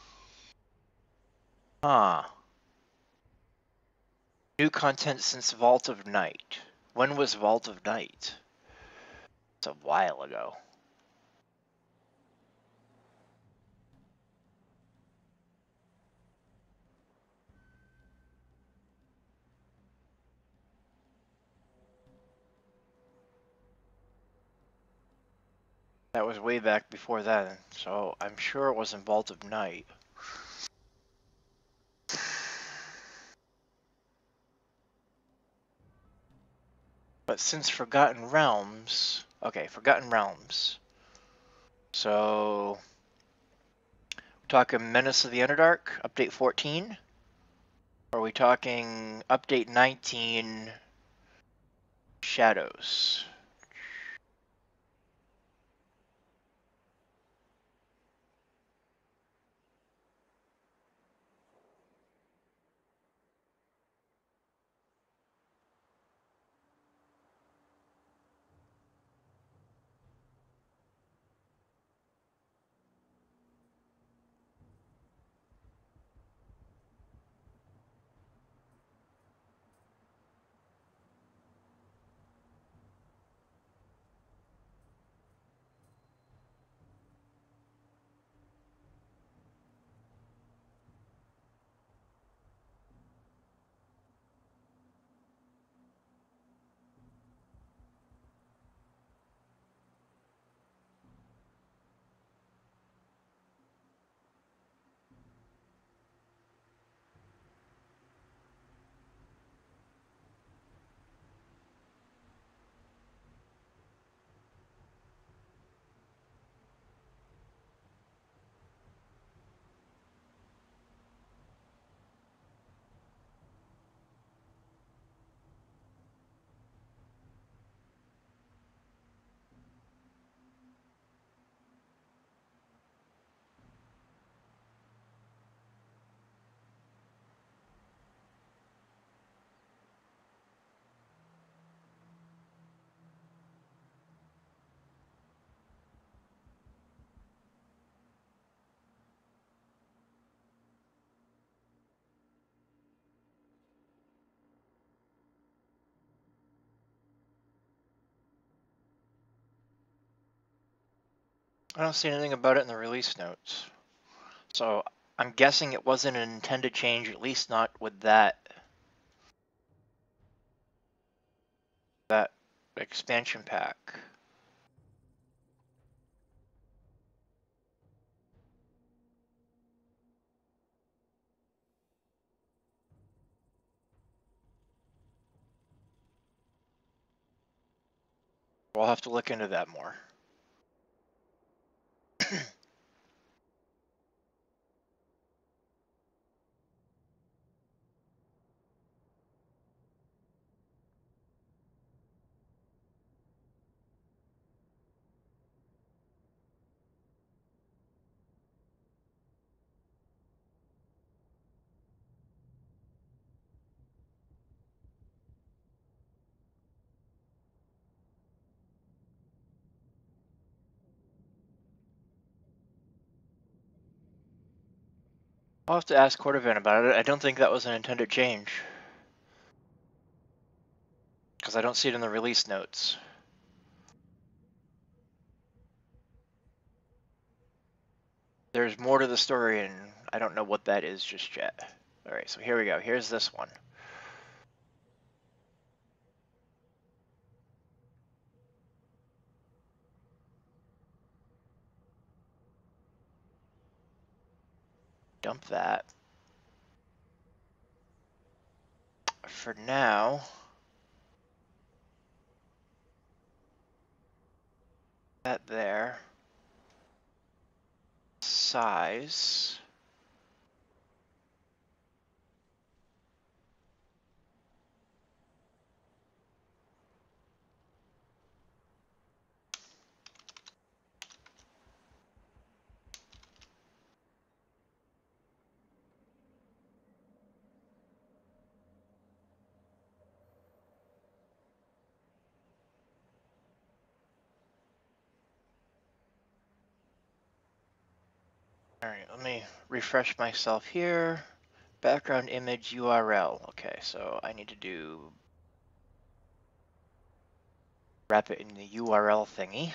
Ah. New content since Vault of Night. When was Vault of Night? It's a while ago. That was way back before then, so I'm sure it wasn't Vault of Night. But since Forgotten Realms... Okay, Forgotten Realms. So... we're talking Menace of the Underdark, Update 14? Or are we talking Update 19, Shadows? I don't see anything about it in the release notes. So I'm guessing it wasn't an intended change, at least not with that expansion pack. We'll have to look into that more. I'll have to ask Cordovan about it. I don't think that was an intended change. Because I don't see it in the release notes. There's more to the story, and I don't know what that is just yet. Alright, so here we go. Here's this one. Dump that. For now, that there. Size. All right, let me refresh myself here. Background image URL. Okay, so I need to wrap it in the URL thingy.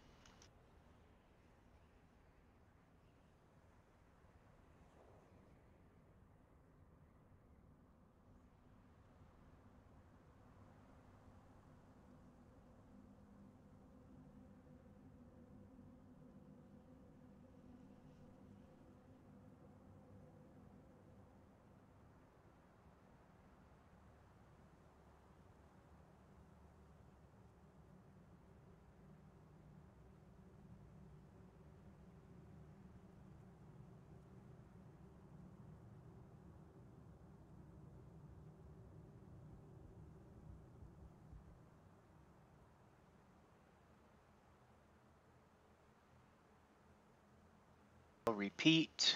I'll repeat.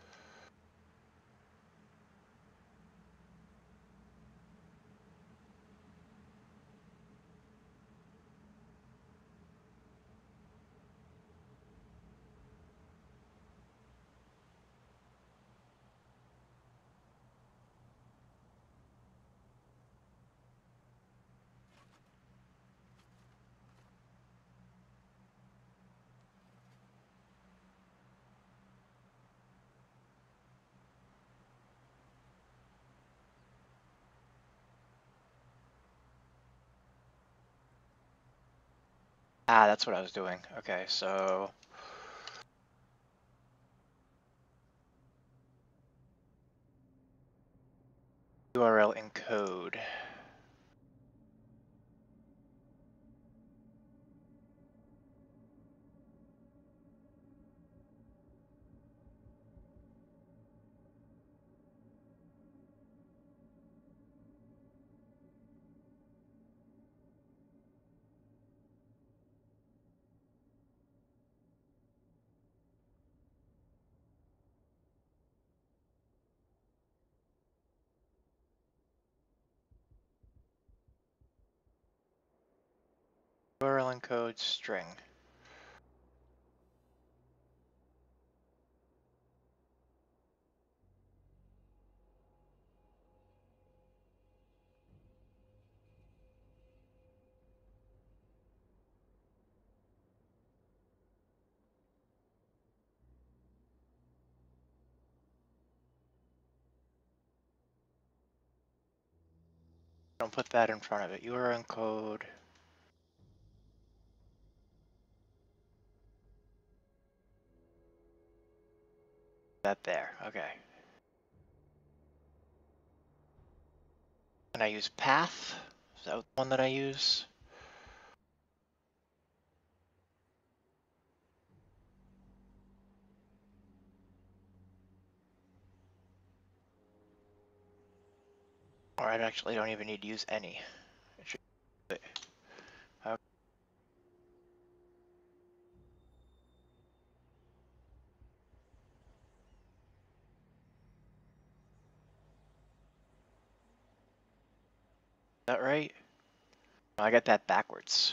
Ah, that's what I was doing. Okay, so URL encode. URL encode string. Don't put that in front of it. URL encode. That there. Okay. And I use path. Is that the one that I use? Or I actually don't even need to use any. It should be it. Okay. Is that right? No, I got that backwards.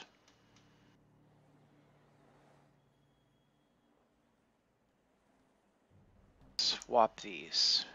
Swap these.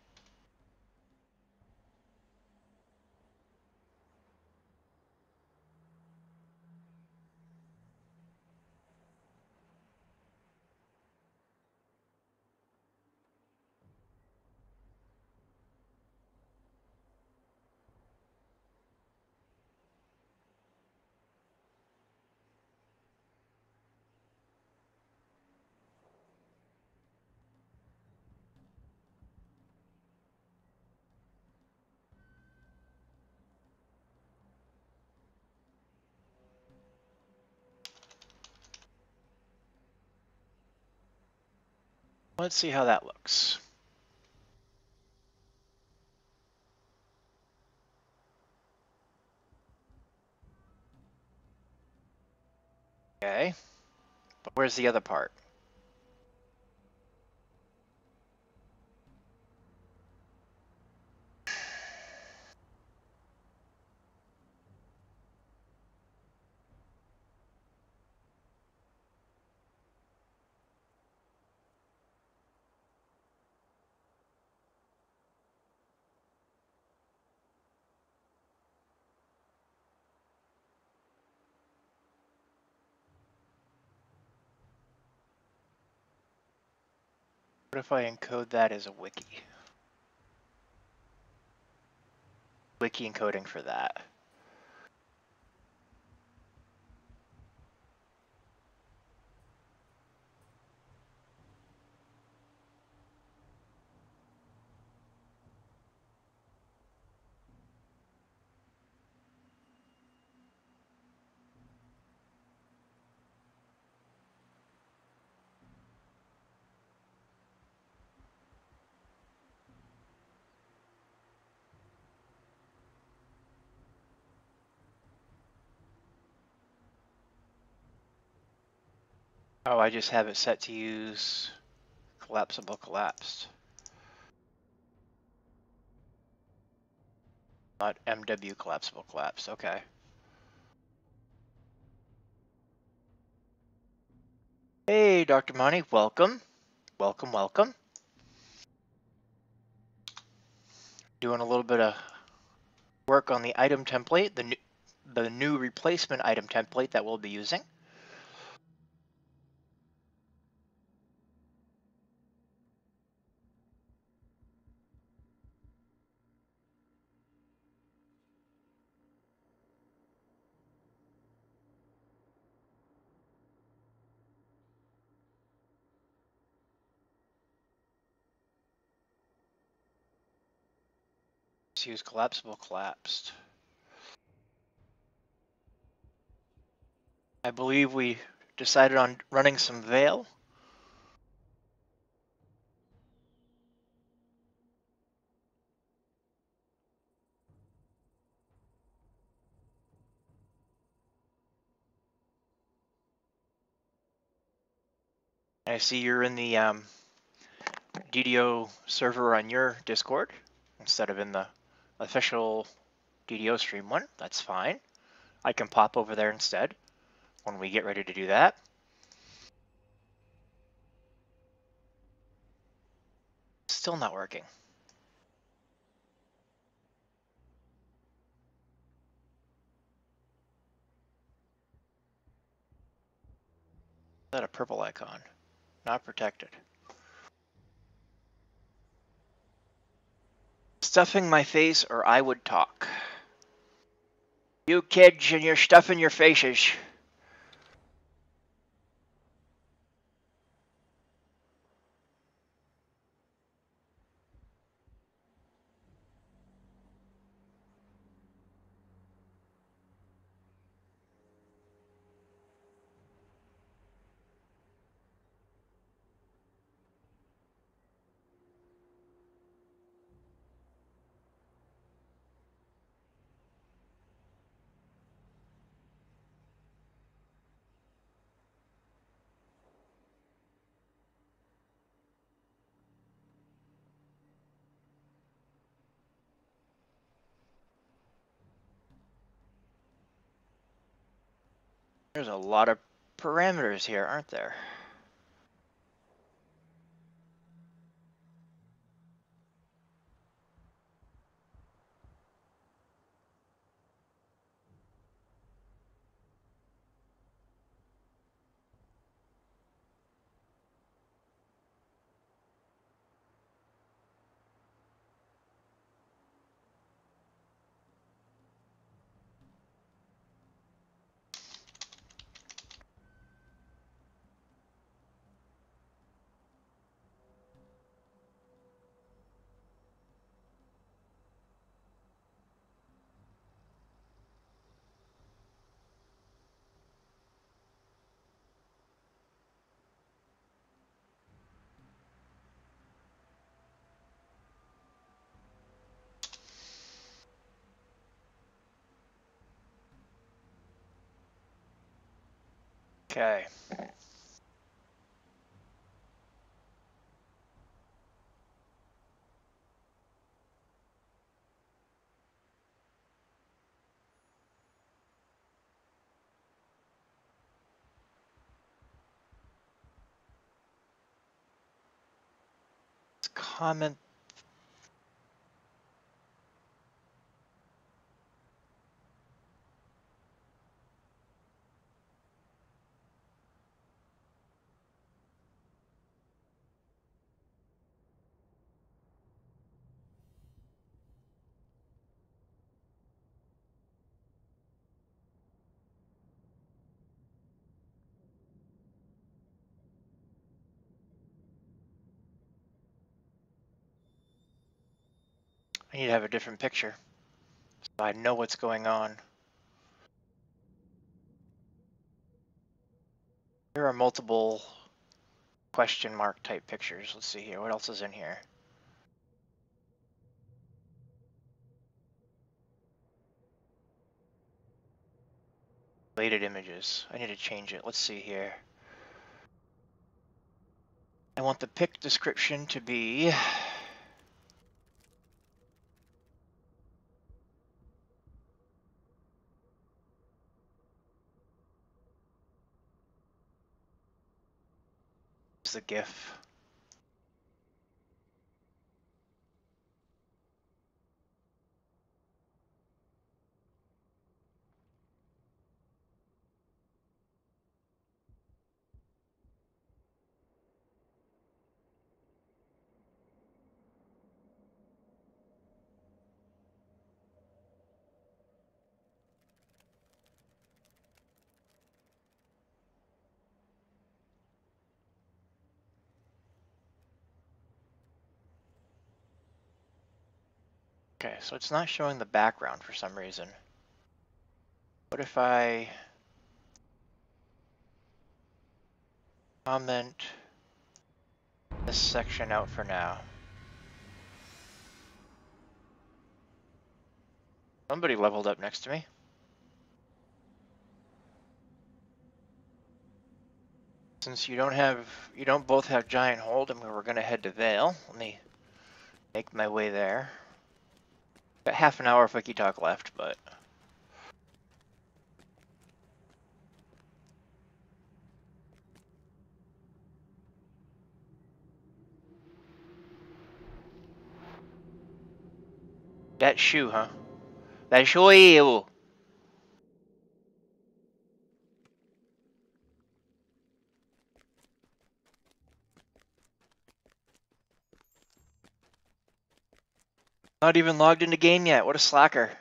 Let's see how that looks. Okay. But where's the other part? if I encode that as a wiki? Wiki encoding for that. Oh, I just have it set to use collapsible collapsed. Not MW collapsible collapsed, okay. Hey, Dr. Monty, welcome. Welcome, welcome. Doing a little bit of work on the item template, the new replacement item template that we'll be using. Let's use collapsible collapsed. I believe we decided on running some Veil. I see you're in the DDO server on your Discord instead of in the official DDO stream one. That's fine. I can pop over there instead when we get ready to do that. Still not working. Is that a purple icon? Not protected. Stuffing my face or I would talk. You kids and you're stuffing your faces. There's a lot of parameters here, aren't there? Okay. Let's comment. I need to have a different picture so I know what's going on. There are multiple question mark type pictures. Let's see here. What else is in here? Related images. I need to change it. Let's see here. I want the pic description to be the GIF. Okay, so it's not showing the background for some reason. What if I comment this section out for now? Somebody leveled up next to me. Since you don't both have giant hold, and we're gonna head to Vale. Let me make my way there. Got half an hour of Wiki Talk left, but that shoe, huh? That shoe. Not even logged into game yet. What a slacker.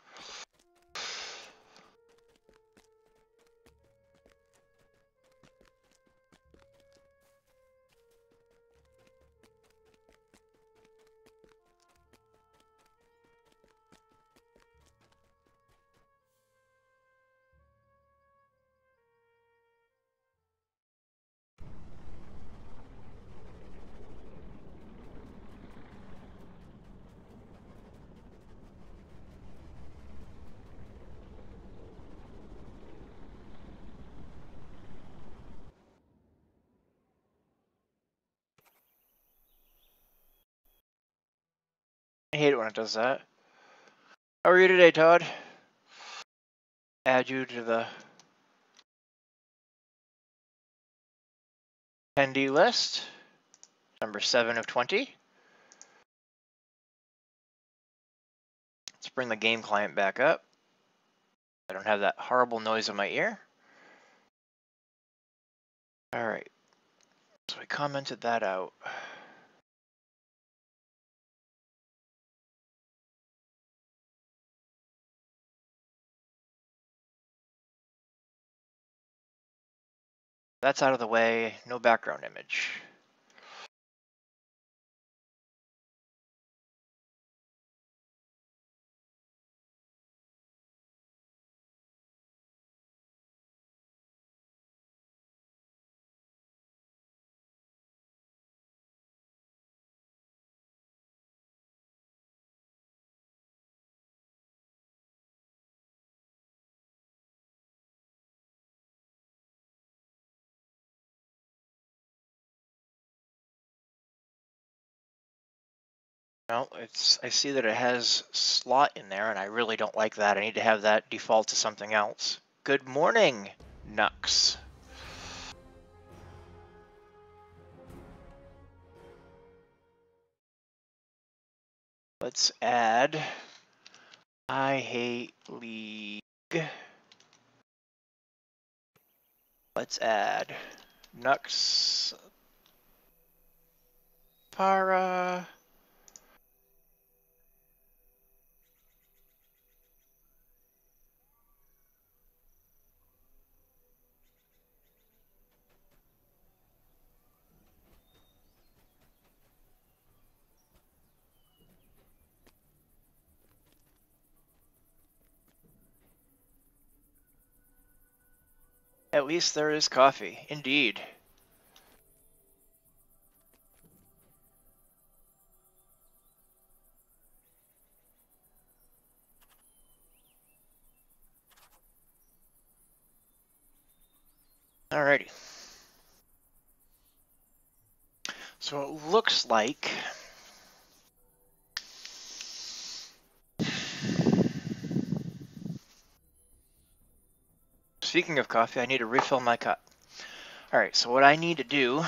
I hate it when it does that. How are you today, Todd? Add you to the attendee list. Number 7 of 20. Let's bring the game client back up. I don't have that horrible noise in my ear. All right. So I commented that out. That's out of the way. No background image. No, I see that it has slot in there, and I really don't like that. I need to have that default to something else. Good morning, Nux. Let's add I hate League. Let's add Nux Para. At least there is coffee, indeed. Alrighty. So it looks like speaking of coffee, I need to refill my cup. Alright, so what I need to do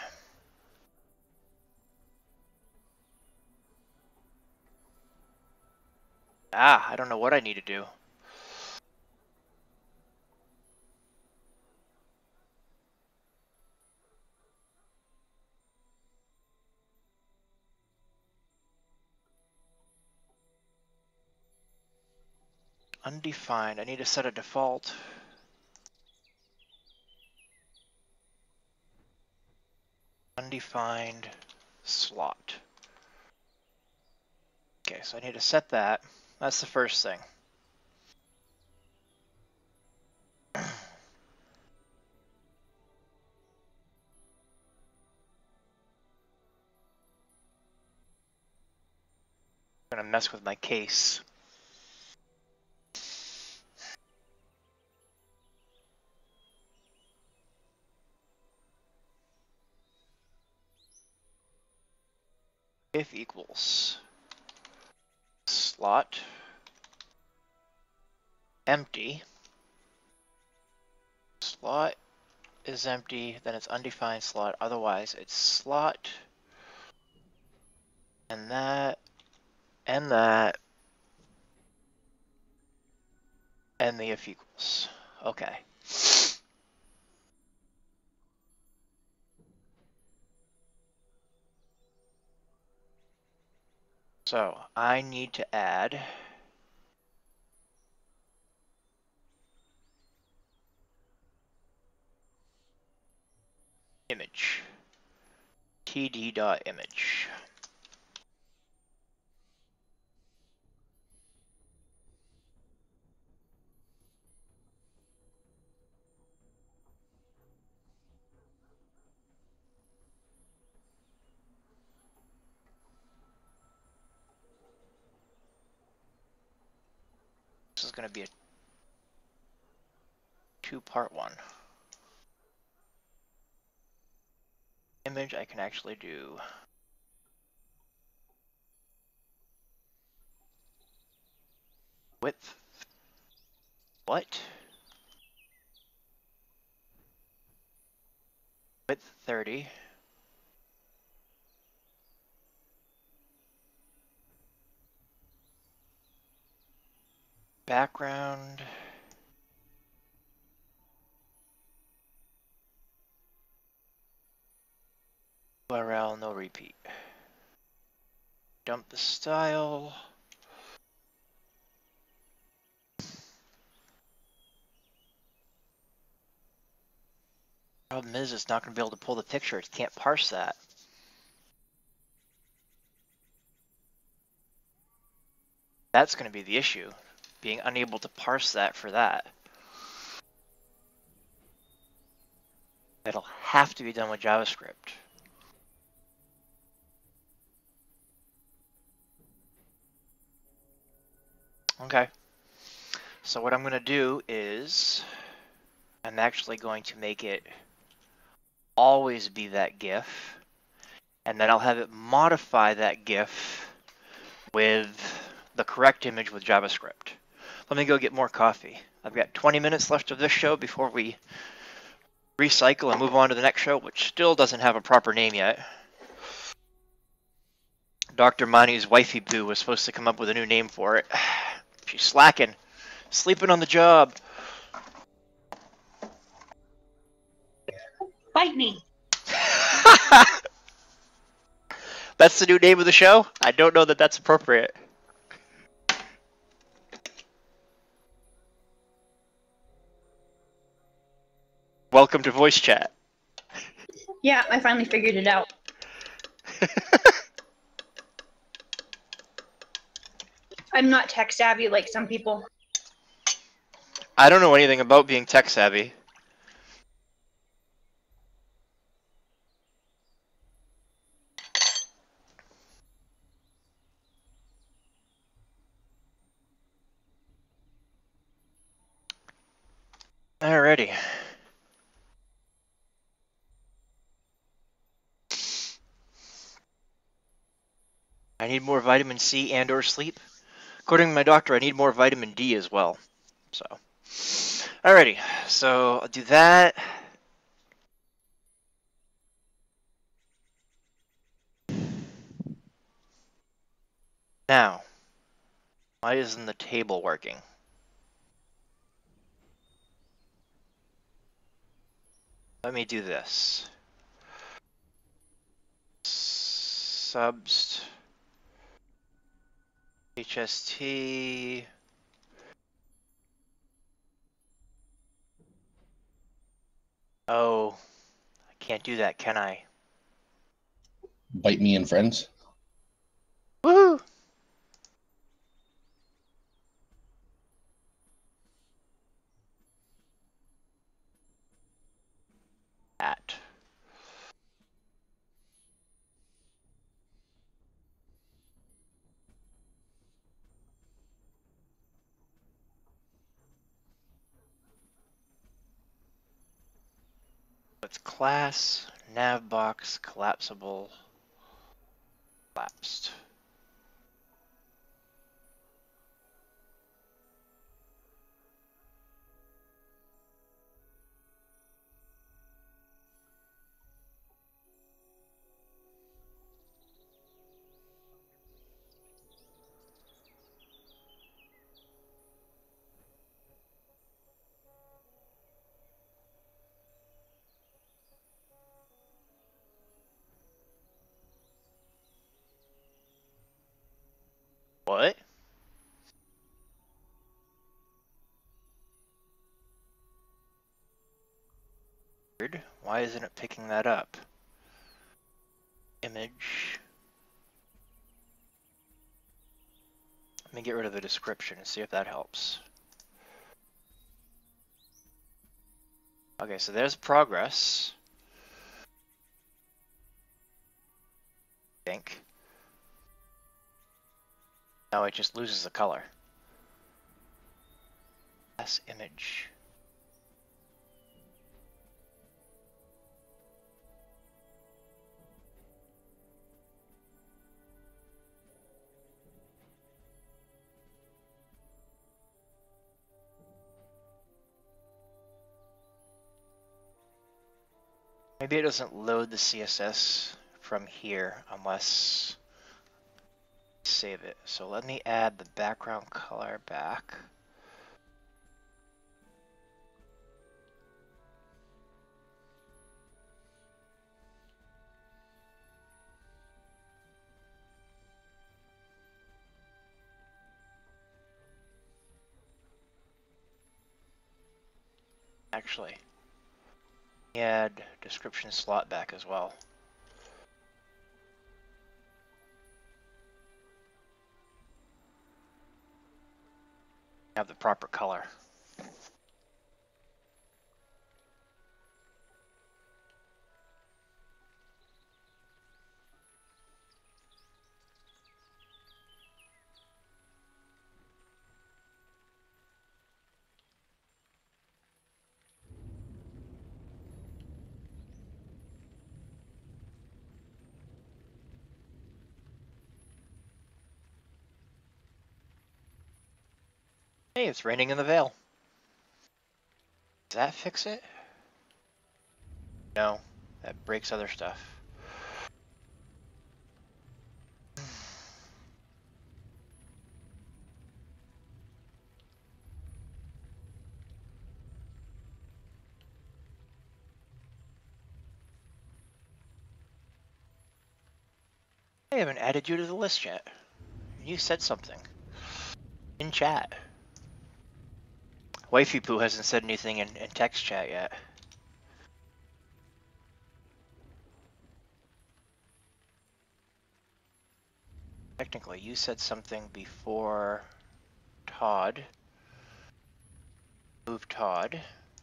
I don't know what I need to do. Undefined. I need to set a default. Undefined slot. Okay, so I need to set that. That's the first thing. I'm gonna mess with my case. If equals slot empty, slot is empty, then it's undefined slot, otherwise it's slot and that and that and the if equals. Okay. So I need to add image. td.image. This is going to be a two-part one. Image I can actually do width. What? Width 30. Background. URL, no repeat. Dump the style. Problem is, it's not going to be able to pull the picture. It can't parse that. That's going to be the issue, being unable to parse that for that. It'll have to be done with JavaScript. Okay. So what I'm going to do is I'm actually going to make it always be that GIF, and then I'll have it modify that GIF with the correct image with JavaScript. Let me go get more coffee. I've got 20 minutes left of this show before we recycle and move on to the next show, which still doesn't have a proper name yet. Dr. Mani's wifey boo was supposed to come up with a new name for it. She's slacking, sleeping on the job. Bite me. That's the new name of the show? I don't know that that's appropriate. Welcome to voice chat. Yeah, I finally figured it out. I'm not tech savvy like some people. I don't know anything about being tech savvy. Alrighty. I need more vitamin C and or sleep. According to my doctor, I need more vitamin D as well. So, alrighty. So I'll do that. Now, why isn't the table working? Let me do this. Subst HST. Oh, I can't do that, can I? Bite me and friends. Woohoo! At. It's class, nav box, collapsible, collapsed. What? Weird. Why isn't it picking that up? Image. Let me get rid of the description and see if that helps. Okay, so there's progress. I think. Now it just loses the color. Less image. Maybe it doesn't load the CSS from here unless I save it. So let me add the background color back. Actually, add description slot back as well. Have the proper color. Hey, it's raining in the Vale. Does that fix it? No, that breaks other stuff. I haven't added you to the list yet. You said something in chat. Wifey Poo hasn't said anything in text chat yet. Technically, you said something before Todd. Move Todd.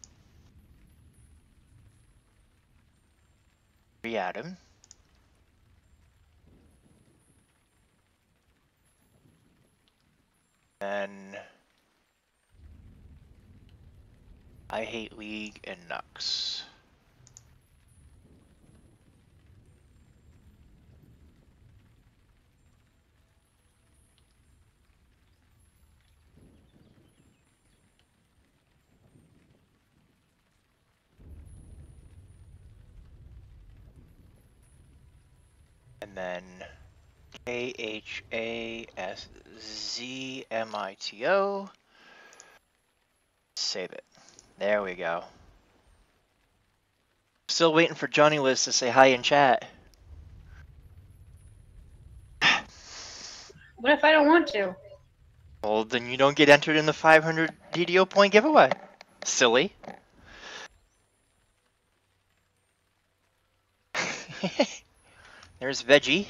Re-add him. Then I hate League and Nux. And then KHASZMITO. Save it. There we go. Still waiting for Johnny Liz to say hi in chat. What if I don't want to? Well, then you don't get entered in the 500 DDO point giveaway. Silly. There's Veggie.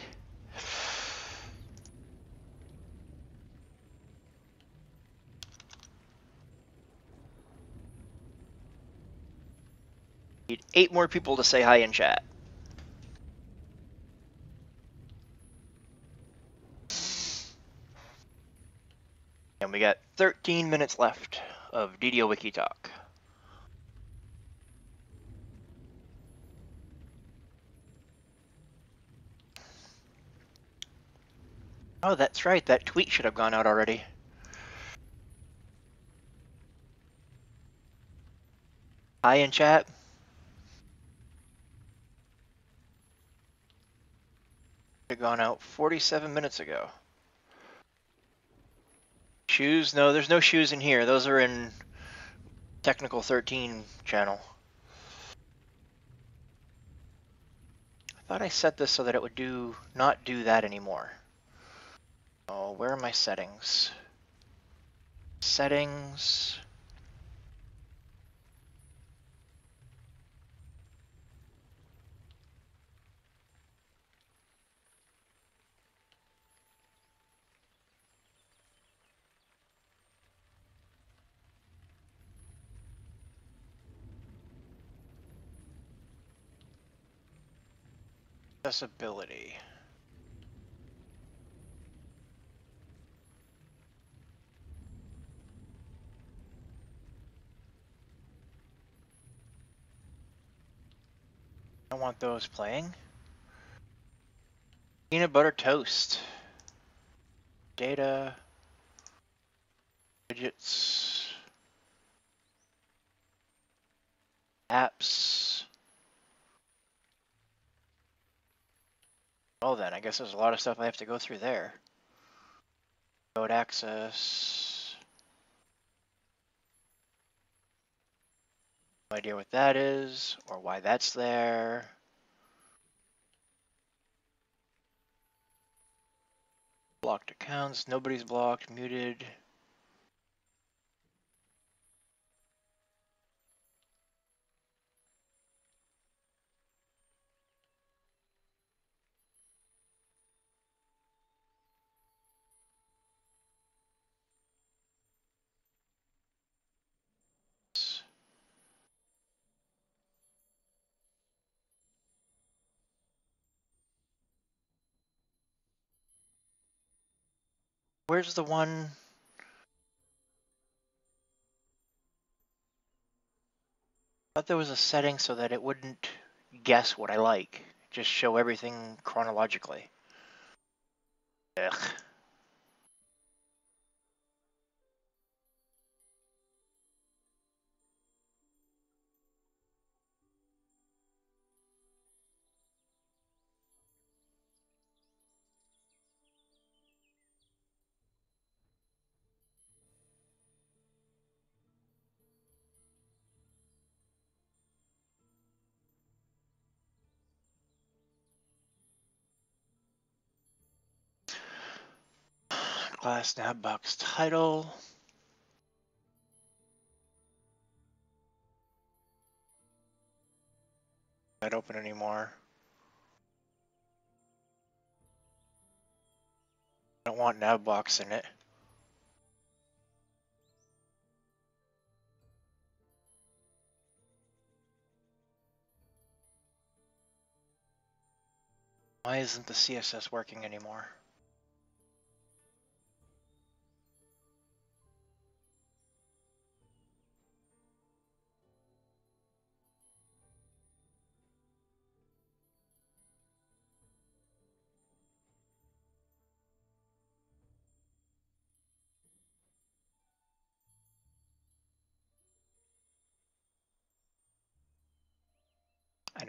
Need 8 more people to say hi in chat. And we got 13 minutes left of DDOwiki talk. Oh, that's right. That tweet should have gone out already. Hi in chat. Should have gone out 47 minutes ago. Shoes? No, there's no shoes in here. Those are in Technical 13 channel. I thought I set this so that it would not do that anymore. Oh, where are my settings? Settings. Accessibility. I don't want those playing. Peanut butter toast. Data. Widgets. Apps. Well then, I guess there's a lot of stuff I have to go through there. Code access. No idea what that is or why that's there. Blocked accounts, nobody's blocked, muted. Where's the one? I thought there was a setting so that it wouldn't guess what I like. Just show everything chronologically. Ugh. Class nav box title. Not open anymore. I don't want nav box in it. Why isn't the CSS working anymore?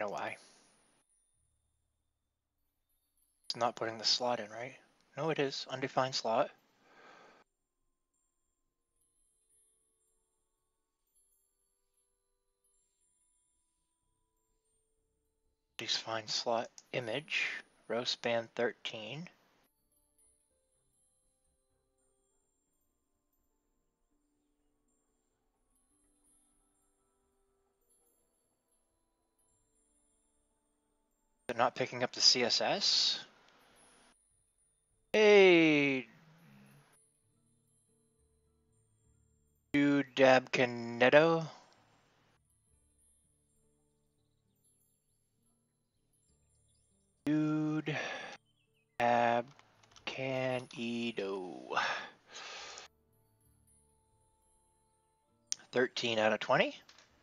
know why. It's not putting the slot in, right? No, it is. Undefined slot. Define slot image, row span 13. They're not picking up the CSS. Hey, DDOwiki. DDOwiki. 13 out of 20.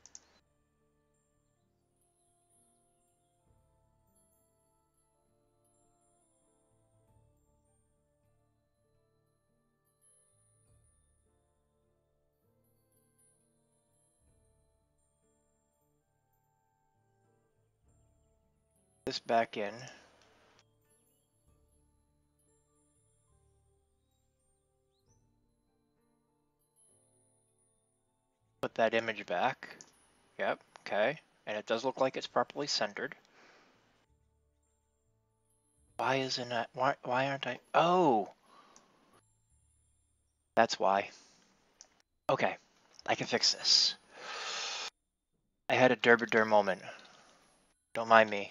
This back in. Put that image back. Yep, okay. And it does look like it's properly centered. Why isn't that? Why aren't I? Oh, that's why. Okay, I can fix this. I had a derbider moment. Don't mind me.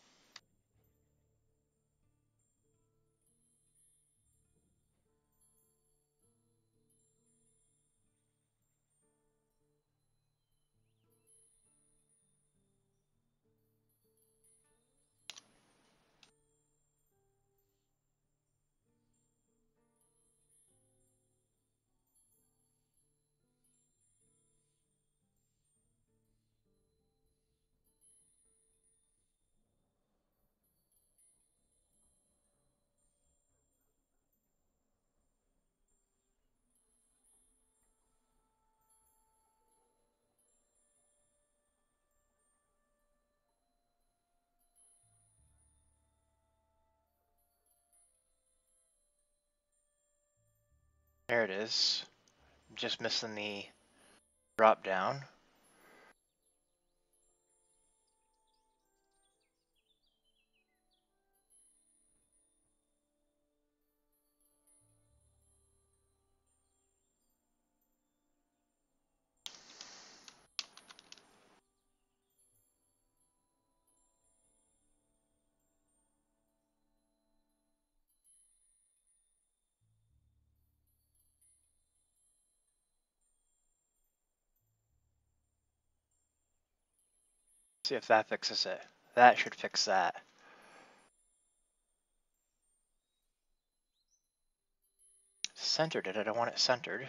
There it is. I'm just missing the drop down. See if that fixes it. That should fix that. Centered it. I don't want it centered.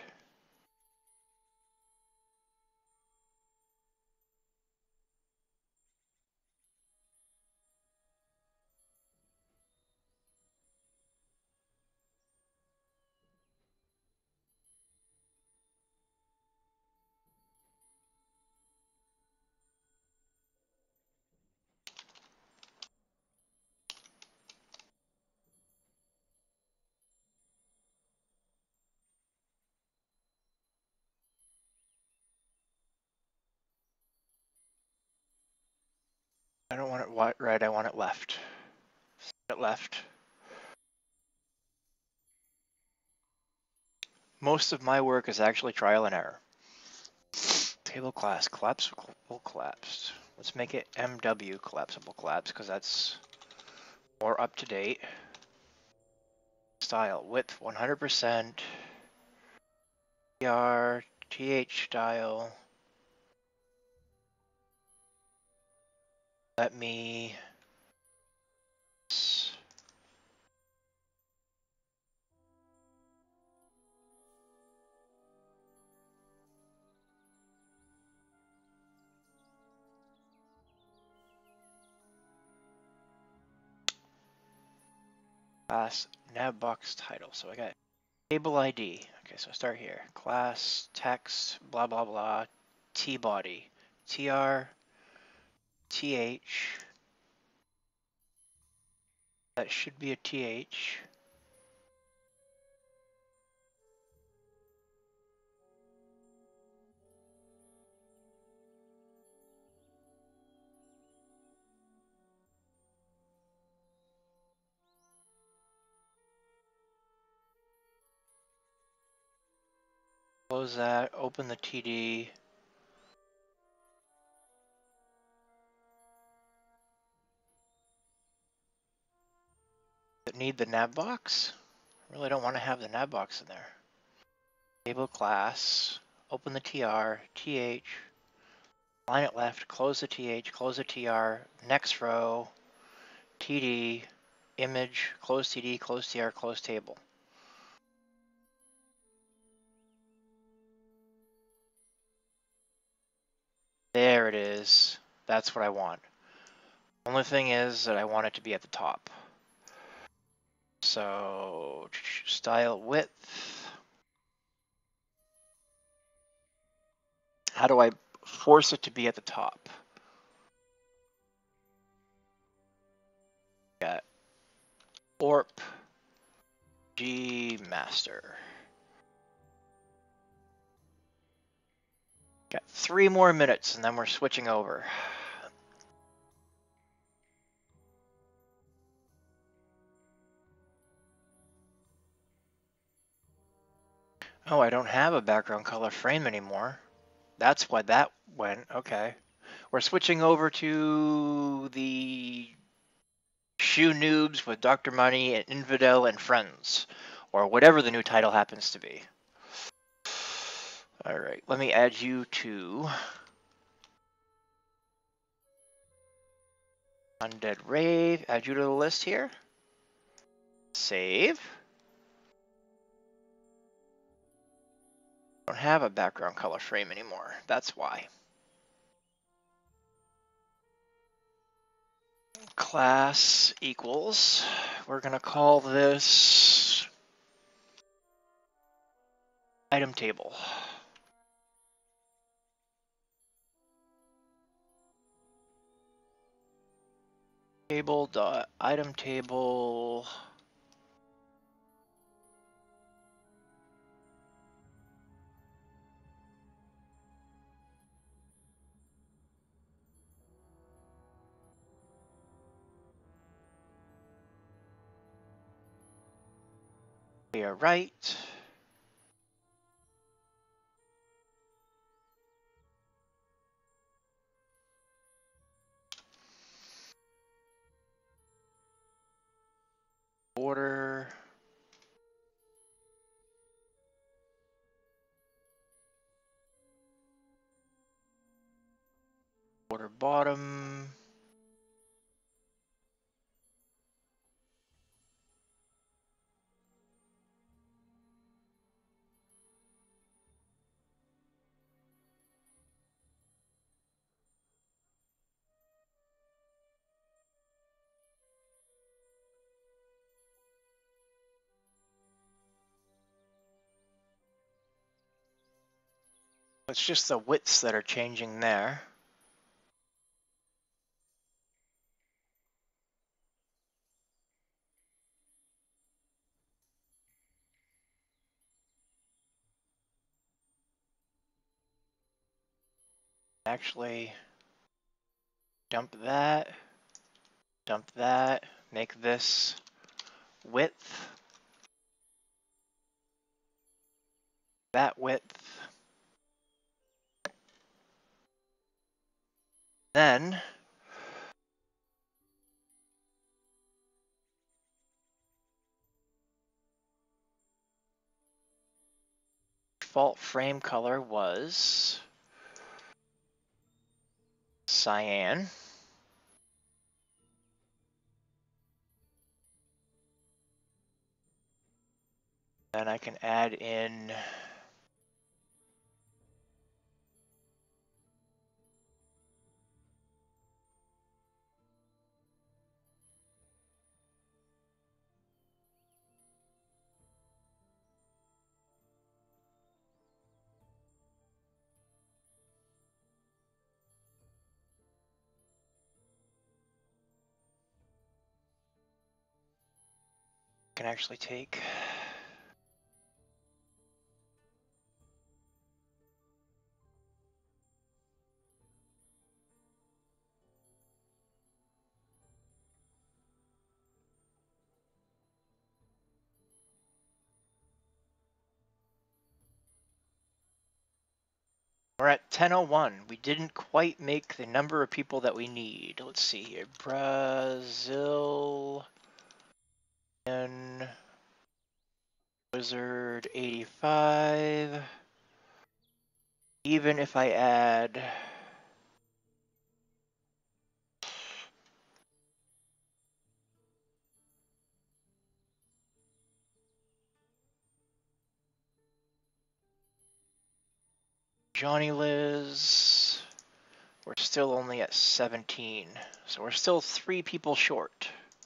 I don't want it right, I want it left. Set it left. Most of my work is actually trial and error. Table class, collapsible collapsed. Let's make it MW collapsible collapse because that's more up to date. Style, width 100%. TR, TH style. Let me class nav box title. So I got table ID. Okay, so start here. Class text blah blah blah. T body. TR TH. That should be a TH. Close that, open the TD. Need the nav box? Really don't want to have the nav box in there. Table class, open the TR, TH, line it left, close the TH, close the TR, next row, TD, image, close TD, close TR, close table. There it is. That's what I want. Only thing is that I want it to be at the top. So, style width. How do I force it to be at the top? Got ORP G master. Got 3 more minutes and then we're switching over. Oh, I don't have a background color frame anymore. That's why that went. Okay. We're switching over to the Shoe Noobs with Dr. Money and Infidel and Friends, or whatever the new title happens to be. All right, let me add you to Undead Rave, add you to the list here. Save. Don't have a background color frame anymore. That's why. Class equals. We're going to call this item table. Table dot item table. We are right. Border. Border bottom. It's just the widths that are changing there. Actually, dump that, make this width, that width. Then default frame color was cyan. Then I can add in can actually take. We're at 10:01. We didn't quite make the number of people that we need. Let's see here. Brazil and Wizard 85. Even if I add Johnny Liz, we're still only at 17. So we're still 3 people short.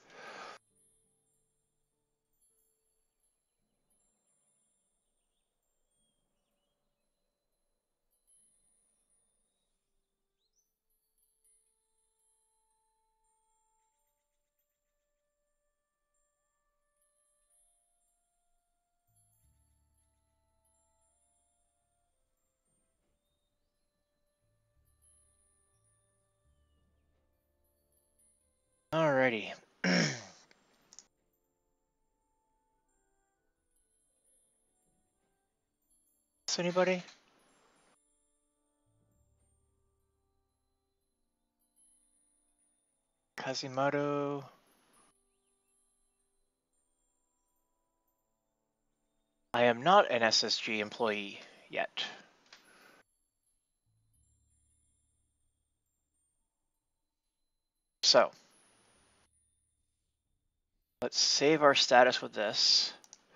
Alrighty. Is anybody? Kazimoto. I am not an SSG employee yet. So, let's save our status with this.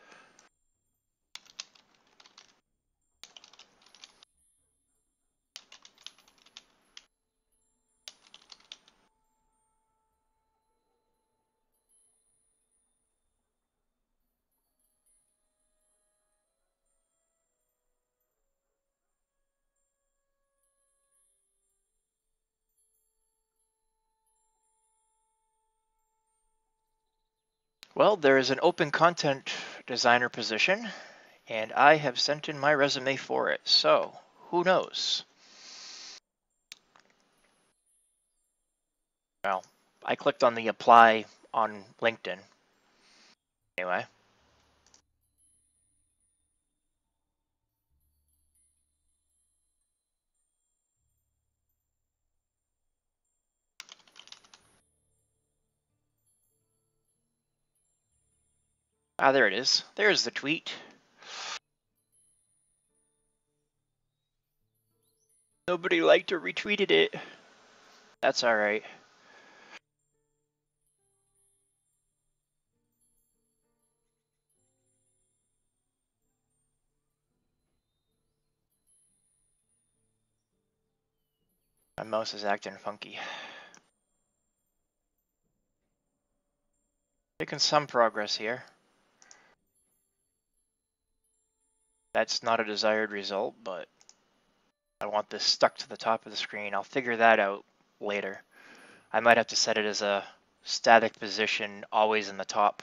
Well, there is an open content designer position, and I have sent in my resume for it, so who knows? Well, I clicked on the apply on LinkedIn. Anyway. Ah, there it is. There's the tweet. Nobody liked or retweeted it. That's all right. My mouse is acting funky. Making some progress here. That's not a desired result, but I want this stuck to the top of the screen. I'll figure that out later. I might have to set it as a static position, always in the top.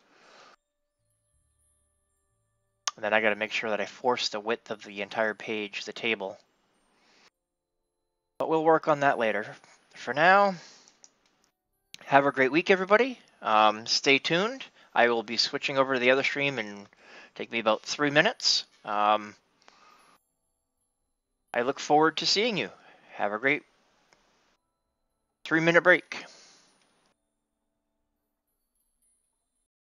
And then I got to make sure that I force the width of the entire page, the table. But we'll work on that later. For now, have a great week, everybody. Stay tuned. I will be switching over to the other stream and take me about 3 minutes. I look forward to seeing you. Have a great 3-minute break.